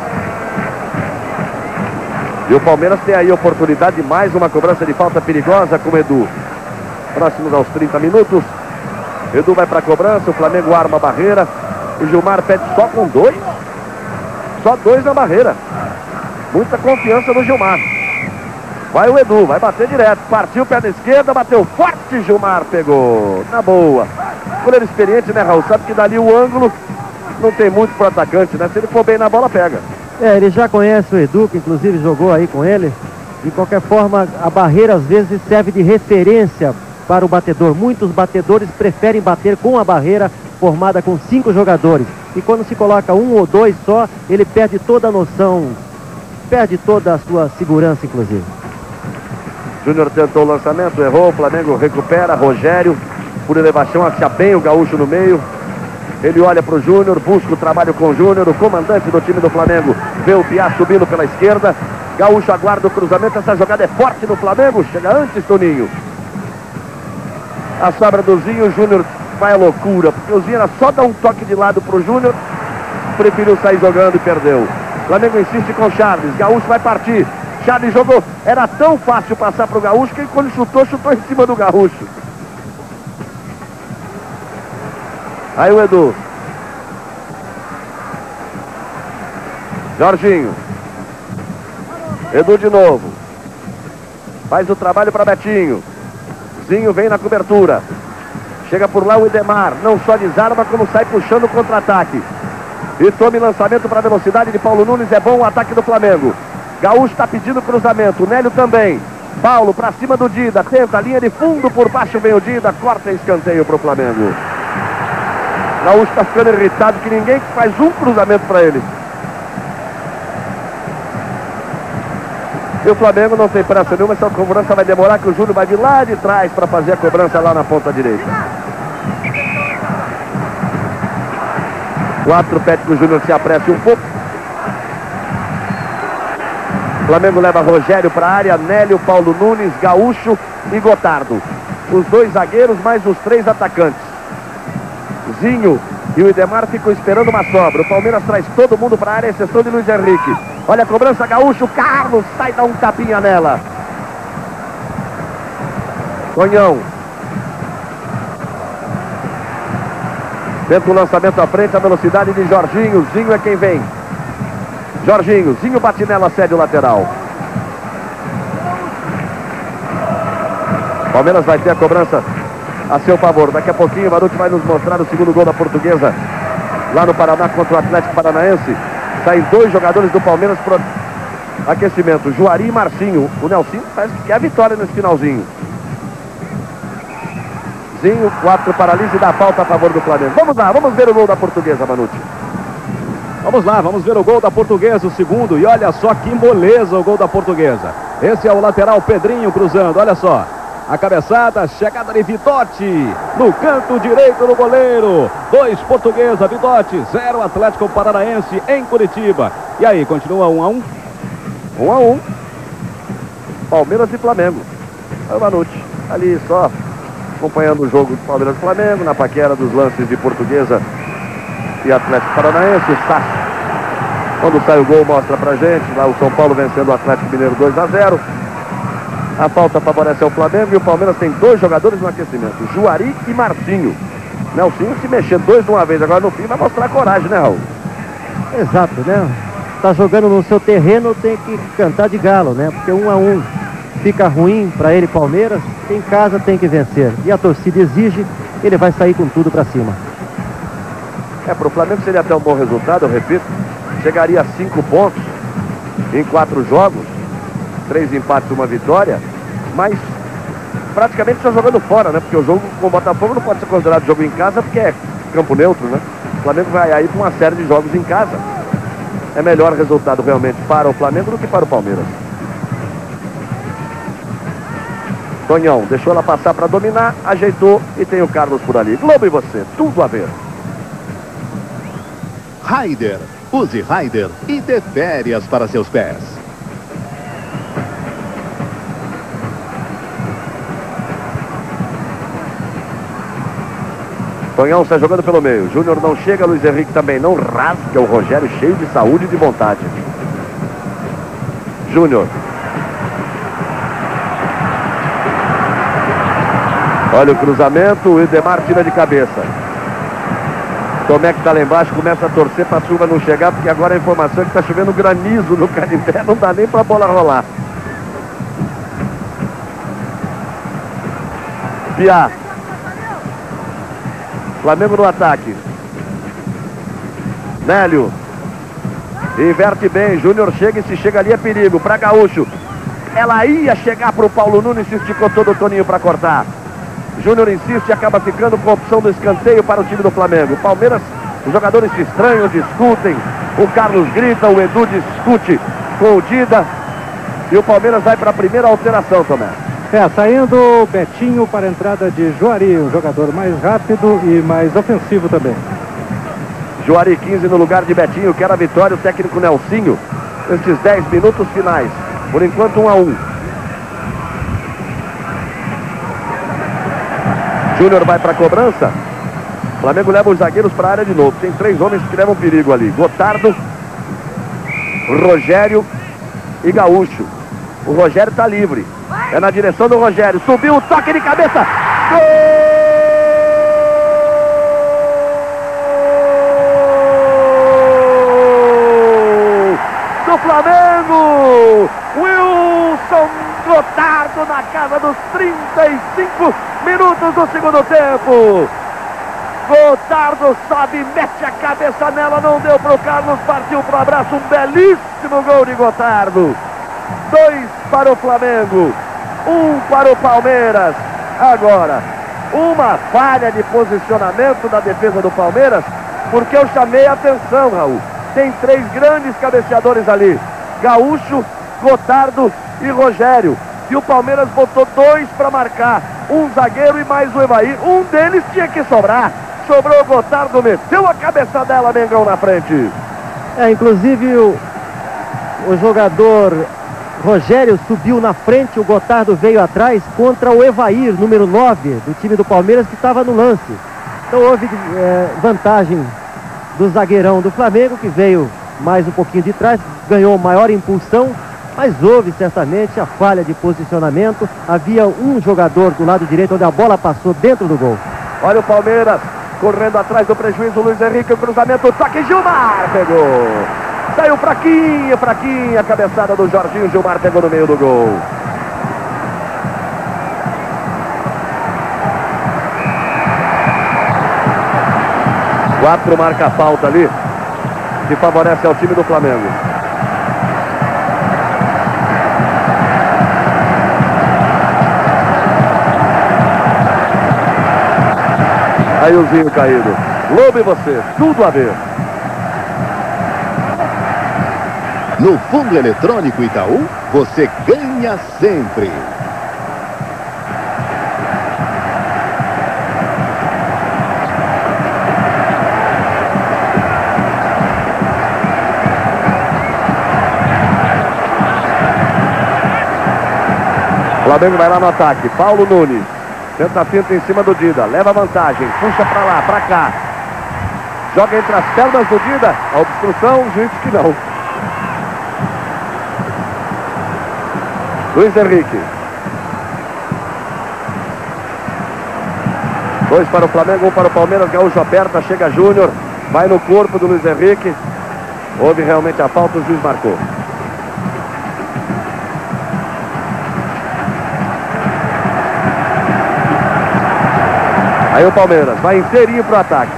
E o Palmeiras tem aí a oportunidade de mais uma cobrança de falta perigosa com o Edu. Próximos aos 30 minutos. Edu vai para a cobrança, o Flamengo arma a barreira. O Gilmar pede só com 2. Só 2 na barreira. Muita confiança no Gilmar. Vai o Edu, vai bater direto. Partiu perna esquerda, bateu forte, Gilmar pegou. Na boa. Goleiro experiente, né, Raul? Sabe que dali o ângulo não tem muito pro atacante, né? Se ele for bem na bola, pega. Ele já conhece o Edu, que inclusive jogou aí com ele. De qualquer forma, a barreira às vezes serve de referência para o batedor. Muitos batedores preferem bater com a barreira formada com 5 jogadores. E quando se coloca 1 ou 2 só, ele perde toda a noção, perde toda a sua segurança, inclusive. Júnior tentou o lançamento, errou, o Flamengo recupera, Rogério, por elevação, acha bem o Gaúcho no meio. Ele olha para o Júnior, busca o trabalho com o Júnior, o comandante do time do Flamengo, vê o Piá subindo pela esquerda. Gaúcho aguarda o cruzamento, essa jogada é forte no Flamengo, chega antes, Toninho. A sobra do Zinho, o Júnior vai à loucura, porque o Zinho era só dar um toque de lado para o Júnior, preferiu sair jogando e perdeu. Flamengo insiste com o Charles, Gaúcho vai partir. Charles jogou, era tão fácil passar para o Gaúcho que quando chutou em cima do Gaúcho. Aí o Edu. Jorginho. Edu de novo. Faz o trabalho para Betinho. Zinho vem na cobertura. Chega por lá o Idemar. Não só desarma, como sai puxando o contra-ataque. E tome lançamento para a velocidade de Paulo Nunes. É bom o ataque do Flamengo. Gaúcho está pedindo cruzamento. O Nélio também. Paulo para cima do Dida. Tenta a linha de fundo. Por baixo vem o Dida. Corta escanteio para o Flamengo. Gaúcho está ficando irritado que ninguém faz um cruzamento para ele. E o Flamengo não tem pressa nenhuma, essa cobrança vai demorar, que o Júnior vai vir lá de trás para fazer a cobrança lá na ponta direita. 4 pede que o Júnior se apresse um pouco. O Flamengo leva Rogério para a área, Nélio, Paulo Nunes, Gaúcho e Gotardo. Os 2 zagueiros mais os 3 atacantes. Zinho e o Idemar ficam esperando uma sobra. O Palmeiras traz todo mundo para a área, exceção de Luiz Henrique. Olha a cobrança, Gaúcho, Carlos sai, dá um tapinha nela. Tonhão. Tenta o lançamento à frente, a velocidade de Jorginho. Zinho é quem vem. Jorginho, Zinho bate nela, cede o lateral. Palmeiras vai ter a cobrança a seu favor. Daqui a pouquinho o Vanucci vai nos mostrar o segundo gol da Portuguesa lá no Paraná contra o Atlético Paranaense. Saem 2 jogadores do Palmeiras para aquecimento, Juari e Marcinho. O Nelsinho parece que quer a vitória nesse finalzinho. Zinho, 4 paralisa e dá falta a favor do Flamengo. Vamos lá, vamos ver o gol da Portuguesa, Vanucci. Vamos lá, vamos ver o gol da Portuguesa, o segundo. E olha só que moleza o gol da Portuguesa. Esse é o lateral Pedrinho cruzando, olha só. A cabeçada, chegada de Vidotti, no canto direito do goleiro. 2 Portuguesa, Vidotti, 0 Atlético Paranaense em Curitiba. E aí, continua 1-1? 1-1. Palmeiras e Flamengo. É o Vanucci. ali só acompanhando o jogo do Palmeiras e Flamengo, na paquera dos lances de Portuguesa e Atlético Paranaense. O Sasso, quando sai o gol, mostra pra gente, lá o São Paulo vencendo o Atlético Mineiro 2-0. A falta favorece ao Flamengo e o Palmeiras tem 2 jogadores no aquecimento, Juari e Marcinho. Nelsinho se mexer 2 de uma vez agora no fim vai mostrar coragem, né, Raul? Exato, né? Tá jogando no seu terreno, tem que cantar de galo, né? Porque 1-1 fica ruim para ele, Palmeiras. Em casa tem que vencer. E a torcida exige, ele vai sair com tudo para cima. Para o Flamengo seria até um bom resultado, eu repito. Chegaria a 5 pontos em 4 jogos, 3 empates e 1 vitória. Mas praticamente está jogando fora, né? Porque o jogo com o Botafogo não pode ser considerado jogo em casa, porque é campo neutro, né? O Flamengo vai aí para uma série de jogos em casa. É melhor resultado realmente para o Flamengo do que para o Palmeiras. Tonhão deixou ela passar para dominar, ajeitou e tem o Carlos por ali. Globo e você, tudo a ver. Raider. Use Raider e dê férias para seus pés. Tonhão está jogando pelo meio. Júnior não chega, Luiz Henrique também não rasga. O Rogério cheio de saúde e de vontade. Júnior. Olha o cruzamento, o Idemar tira de cabeça. Tomé que está lá embaixo começa a torcer para a chuva não chegar, porque agora a informação é que está chovendo granizo no Canindé, não dá nem para a bola rolar. Piá. Flamengo no ataque. Nélio. Inverte bem. Júnior chega e se chega ali é perigo. Para Gaúcho. Ela ia chegar para o Paulo Nunes, se esticou todo o Toninho para cortar. Júnior insiste e acaba ficando com a opção do escanteio para o time do Flamengo. Palmeiras, os jogadores se estranham, discutem. O Carlos grita, o Edu discute com o Dida. E o Palmeiras vai para a primeira alteração, Tomé. Saindo Betinho para a entrada de Juari, um jogador mais rápido e mais ofensivo também. Juari 15 no lugar de Betinho, quer a vitória, o técnico Nelsinho, nesses 10 minutos finais. Por enquanto 1-1. Júnior vai para a cobrança. O Flamengo leva os zagueiros para a área de novo. Tem 3 homens que levam perigo ali. Gotardo, Rogério e Gaúcho. O Rogério está livre. É na direção do Rogério. Subiu o toque de cabeça. Gol! Do Flamengo! Wilson Gotardo na casa dos 35 minutos do segundo tempo. Gotardo sobe, mete a cabeça nela, não deu para o Carlos, partiu para o abraço. Um belíssimo gol de Gotardo. 2 para o Flamengo, 1 para o Palmeiras. Agora, uma falha de posicionamento da defesa do Palmeiras, porque eu chamei a atenção, Raul. Tem 3 grandes cabeceadores ali: Gaúcho, Gotardo e Rogério. E o Palmeiras botou 2 para marcar, um zagueiro e mais o Evair. Um deles tinha que sobrar. Sobrou o Gotardo, meteu a cabeça dela, Mengão na frente. Inclusive o jogador Rogério subiu na frente, o Gotardo veio atrás contra o Evair, número 9 do time do Palmeiras, que estava no lance. Então houve vantagem do zagueirão do Flamengo, que veio mais um pouquinho de trás, ganhou maior impulsão, mas houve certamente a falha de posicionamento. Havia um jogador do lado direito onde a bola passou dentro do gol. Olha o Palmeiras correndo atrás do prejuízo, Luiz Henrique, o cruzamento, o toque, Gilmar pegou. Saiu fraquinha, a cabeçada do Jorginho, Gilmar pegou no meio do gol. Quatro marca a falta ali, que favorece ao time do Flamengo. Aí o Zinho caído. Lobo e você, tudo a ver. No fundo eletrônico Itaú, você ganha sempre. Flamengo vai lá no ataque. Paulo Nunes. Tenta a finta em cima do Dida. Leva vantagem. Puxa pra lá, pra cá. Joga entre as pernas do Dida. A obstrução, o juiz que não. Luiz Henrique. 2 para o Flamengo, 1 para o Palmeiras. Gaúcho aperta, chega Júnior. Vai no corpo do Luiz Henrique. Houve realmente a falta, o juiz marcou. Aí o Palmeiras vai inteirinho pro ataque.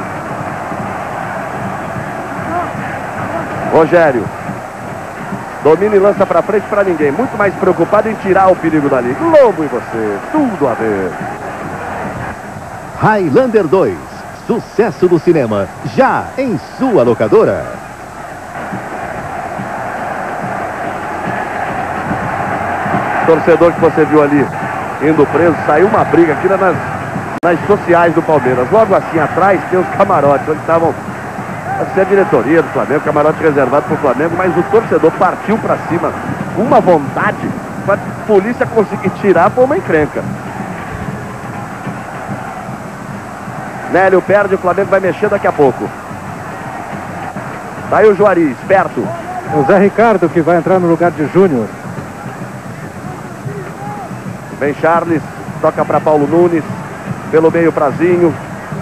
Rogério. Domina e lança pra frente pra ninguém. Muito mais preocupado em tirar o perigo dali. Globo e você, tudo a ver. Highlander 2, sucesso do cinema, já em sua locadora. Torcedor que você viu ali indo preso, saiu uma briga aqui nas sociais do Palmeiras. Logo assim atrás tem os camarotes, onde estavam a diretoria do Flamengo, camarote reservado para o Flamengo, mas o torcedor partiu para cima com uma vontade, para a polícia conseguir tirar, foi uma encrenca. Nélio perde, o Flamengo vai mexer daqui a pouco. Tá aí o Juarez, perto. O Zé Ricardo que vai entrar no lugar de Júnior. Vem Charles, toca para Paulo Nunes, pelo meio Prazinho.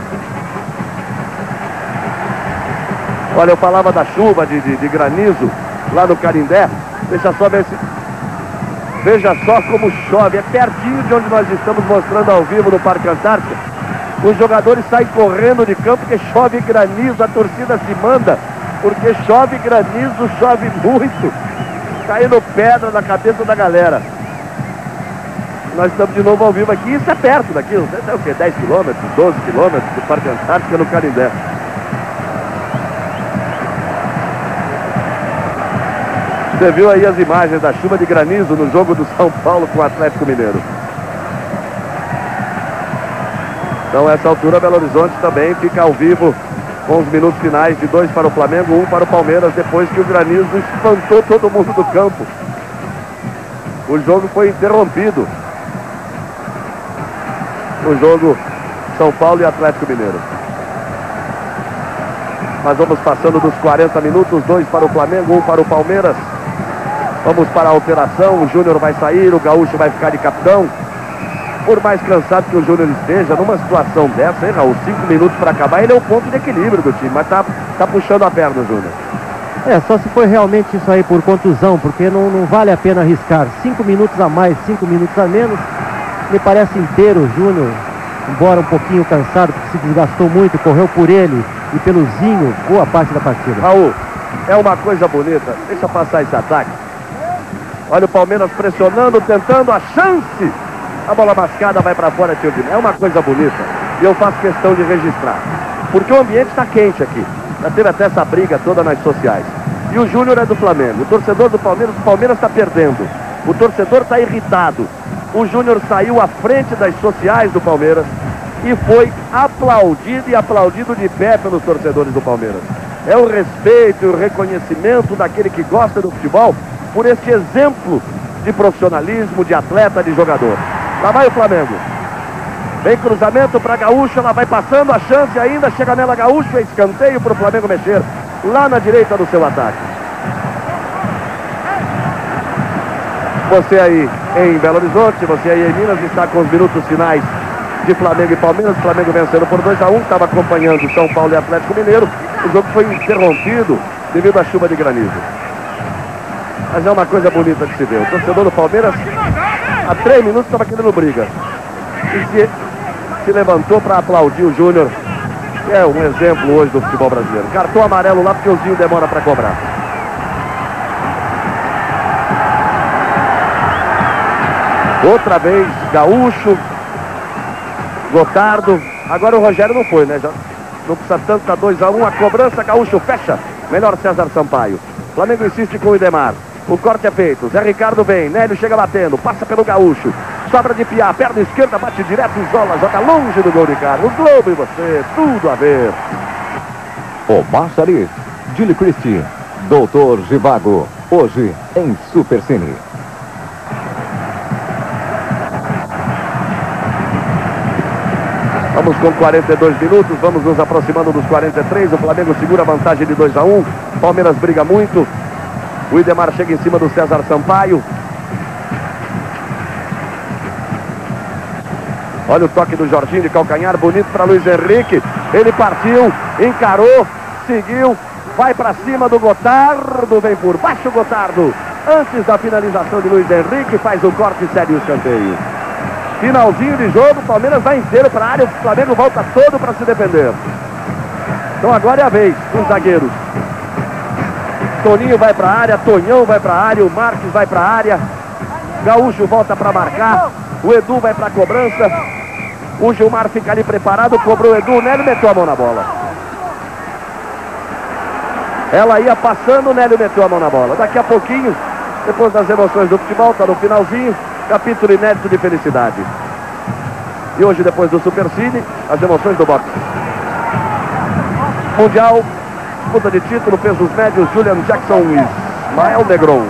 Olha, eu falava da chuva de granizo lá no Canindé. Veja só como chove, é pertinho de onde nós estamos mostrando ao vivo no Parque Antártica. Os jogadores saem correndo de campo porque chove granizo, a torcida se manda, porque chove granizo, chove muito, caindo pedra na cabeça da galera. Nós estamos de novo ao vivo aqui, isso é perto daqui, não sei o que, 10 quilômetros, 12 quilômetros do Parque Antártica no Canindé. Você viu aí as imagens da chuva de granizo no jogo do São Paulo com o Atlético Mineiro. Então, a essa altura, Belo Horizonte também fica ao vivo com os minutos finais de 2 para o Flamengo, 1 para o Palmeiras, depois que o granizo espantou todo mundo do campo. O jogo foi interrompido. O jogo São Paulo e Atlético Mineiro. Nós vamos passando dos 40 minutos, 2 para o Flamengo, 1 para o Palmeiras. Vamos para a alteração, o Júnior vai sair, o Gaúcho vai ficar de capitão. Por mais cansado que o Júnior esteja, numa situação dessa, hein, Raul? 5 minutos para acabar, ele é o ponto de equilíbrio do time, mas tá puxando a perna o Júnior. Só se foi realmente isso aí por contusão, porque não vale a pena arriscar. 5 minutos a mais, 5 minutos a menos, me parece inteiro o Júnior, embora um pouquinho cansado, porque se desgastou muito, correu por ele e pelo Zinho boa parte da partida. Raul, é uma coisa bonita, deixa passar esse ataque. Olha o Palmeiras pressionando, tentando a chance. A bola mascada vai para fora, tio. É uma coisa bonita. E eu faço questão de registrar. Porque o ambiente está quente aqui. Já teve até essa briga toda nas sociais. E o Júnior é do Flamengo. O torcedor do Palmeiras, o Palmeiras está perdendo. O torcedor está irritado. O Júnior saiu à frente das sociais do Palmeiras e foi aplaudido e aplaudido de pé pelos torcedores do Palmeiras. É o respeito e o reconhecimento daquele que gosta do futebol por este exemplo de profissionalismo, de atleta, de jogador. Lá vai o Flamengo. Vem cruzamento para Gaúcho, ela vai passando, a chance ainda, chega nela Gaúcho, é escanteio para o Flamengo mexer lá na direita do seu ataque. Você aí em Belo Horizonte, você aí em Minas, está com os minutos finais de Flamengo e Palmeiras. O Flamengo vencendo por 2-1, estava acompanhando São Paulo e Atlético Mineiro. O jogo foi interrompido devido à chuva de granizo. Mas é uma coisa bonita de se ver. O torcedor do Palmeiras, há 3 minutos, estava querendo briga. E se levantou para aplaudir o Júnior, que é um exemplo hoje do futebol brasileiro. Cartão amarelo lá, porque o Zinho demora para cobrar. Outra vez, Gaúcho, Gotardo. Agora o Rogério não foi, né? Já não precisa tanto, tá 2-1. A cobrança, Gaúcho fecha. Melhor César Sampaio. Flamengo insiste com o Idemar. O corte é feito. Zé Ricardo vem. Nélio chega batendo. Passa pelo Gaúcho. Sobra de Piá. Perna esquerda. Bate direto em Zola. Joga longe do gol de Carlos. Globo e você. Tudo a ver. Omar Sharif, Julie Christie, Doutor Givago. Hoje em Super Cine. Estamos com 42 minutos, vamos nos aproximando dos 43. O Flamengo segura a vantagem de 2-1. Palmeiras briga muito. O Idemar chega em cima do César Sampaio. Olha o toque do Jorginho de calcanhar, bonito para Luiz Henrique. Ele partiu, encarou, seguiu, vai para cima do Gotardo, vem por baixo o Gotardo. Antes da finalização de Luiz Henrique, faz o corte e segue o escanteio. Finalzinho de jogo, o Palmeiras vai inteiro para a área, o Flamengo volta todo para se defender. Então agora é a vez dos zagueiros. Toninho vai para a área, Tonhão vai para a área, o Marques vai para a área. Gaúcho volta para marcar, o Edu vai para a cobrança. O Gilmar fica ali preparado, cobrou o Edu, o Nélio meteu a mão na bola. Ela ia passando, o Nélio meteu a mão na bola. Daqui a pouquinho, depois das emoções do futebol, está no finalzinho, capítulo inédito de felicidade. E hoje, depois do Supercine, as emoções do boxe. Mundial, disputa de título, pesos médios, Julian Jackson e Ismael Negron.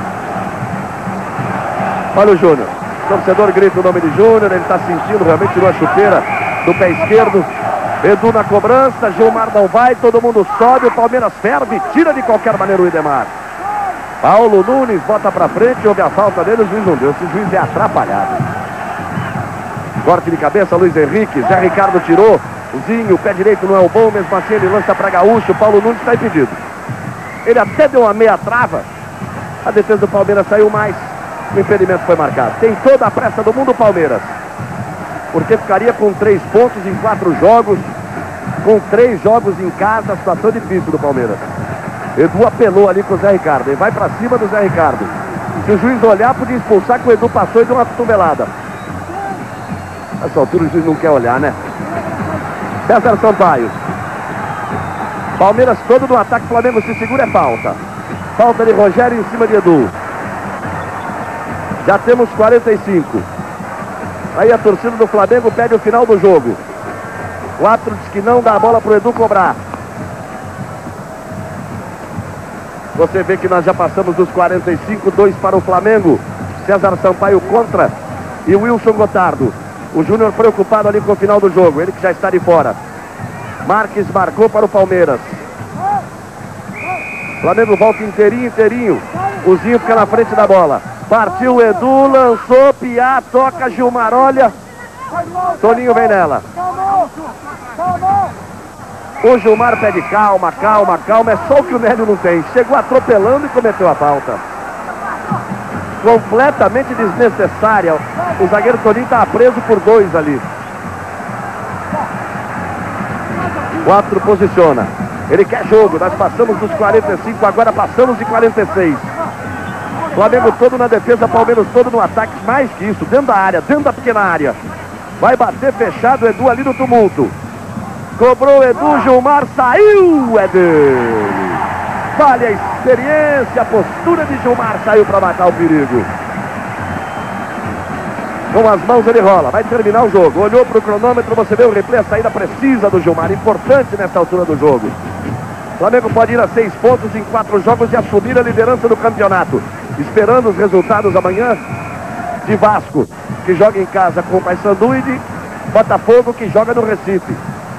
Olha o Júnior. O torcedor grita o nome de Júnior, ele está sentindo, realmente tirou a chuteira do pé esquerdo. Edu na cobrança, Gilmar não vai, todo mundo sobe, o Palmeiras ferve, tira de qualquer maneira o Idemar. Paulo Nunes bota pra frente, houve a falta dele, o juiz não deu, esse juiz é atrapalhado. Corte de cabeça, Luiz Henrique, Zé Ricardo tirou, o Zinho, o pé direito não é o bom, mesmo assim ele lança pra Gaúcho, Paulo Nunes está impedido. Ele até deu uma meia trava, a defesa do Palmeiras saiu mais. O impedimento foi marcado. Tem toda a pressa do mundo o Palmeiras. Porque ficaria com 3 pontos em 4 jogos. Com 3 jogos em casa. Situação difícil do Palmeiras. Edu apelou ali com o Zé Ricardo. Ele vai pra cima do Zé Ricardo. Se o juiz olhar, podia expulsar que o Edu passou e deu uma cotovelada. Nessa altura o juiz não quer olhar, né? César Sampaio. Palmeiras todo no ataque. Flamengo se segura, é falta. Falta de Rogério em cima de Edu. Já temos 45. Aí a torcida do Flamengo pede o final do jogo. O árbitro diz que não dá a bola para o Edu cobrar. Você vê que nós já passamos dos 45, 2 para o Flamengo. César Sampaio contra e Wilson Gotardo. O Júnior preocupado ali com o final do jogo, ele que já está de fora. Marques marcou para o Palmeiras. Flamengo volta inteirinho, inteirinho. O Zinho fica na frente da bola. Partiu o Edu, lançou, Piá, toca, Gilmar, olha. Toninho vem nela. O Gilmar pede calma, calma, calma. É só o que o Nélio não tem. Chegou atropelando e cometeu a falta. Completamente desnecessária. O zagueiro Toninho estava preso por 2 ali. O árbitro posiciona. Ele quer jogo. Nós passamos dos 45, agora passamos de 46. Flamengo todo na defesa, Palmeiras todo no ataque, mais que isso, dentro da área, dentro da pequena área. Vai bater fechado, Edu ali no tumulto. Cobrou Edu, Gilmar, saiu, é dele. Vale a experiência, a postura de Gilmar, saiu para matar o perigo. Com as mãos ele rola, vai terminar o jogo. Olhou para o cronômetro, você vê o replay, a saída precisa do Gilmar, importante nessa altura do jogo. Flamengo pode ir a 6 pontos em 4 jogos e assumir a liderança do campeonato. Esperando os resultados amanhã de Vasco, que joga em casa com o Paysandu, e de Botafogo, que joga no Recife.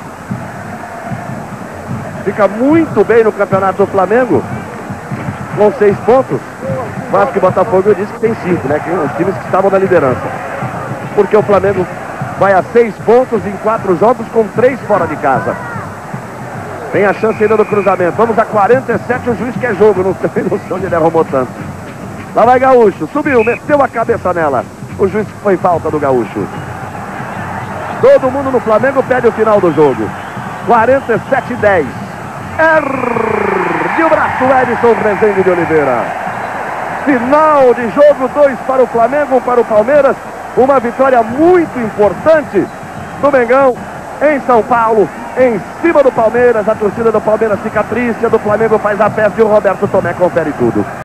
Fica muito bem no campeonato do Flamengo, com 6 pontos. Vasco e Botafogo eu disse que tem 5, né? Que os times que estavam na liderança. Porque o Flamengo vai a 6 pontos em 4 jogos, com 3 fora de casa. Tem a chance ainda do cruzamento. Vamos a 47, o juiz quer jogo. Não sei onde ele arrumou tanto. Lá vai Gaúcho, subiu, meteu a cabeça nela. O juiz foi falta do Gaúcho. Todo mundo no Flamengo pede o final do jogo. 47-10. Ergue o braço, Edson Rezende de Oliveira. Final de jogo, 2 para o Flamengo, 1 para o Palmeiras. Uma vitória muito importante do Mengão em São Paulo, em cima do Palmeiras. A torcida do Palmeiras fica triste, a do Flamengo faz a festa e o Roberto Tomé confere tudo.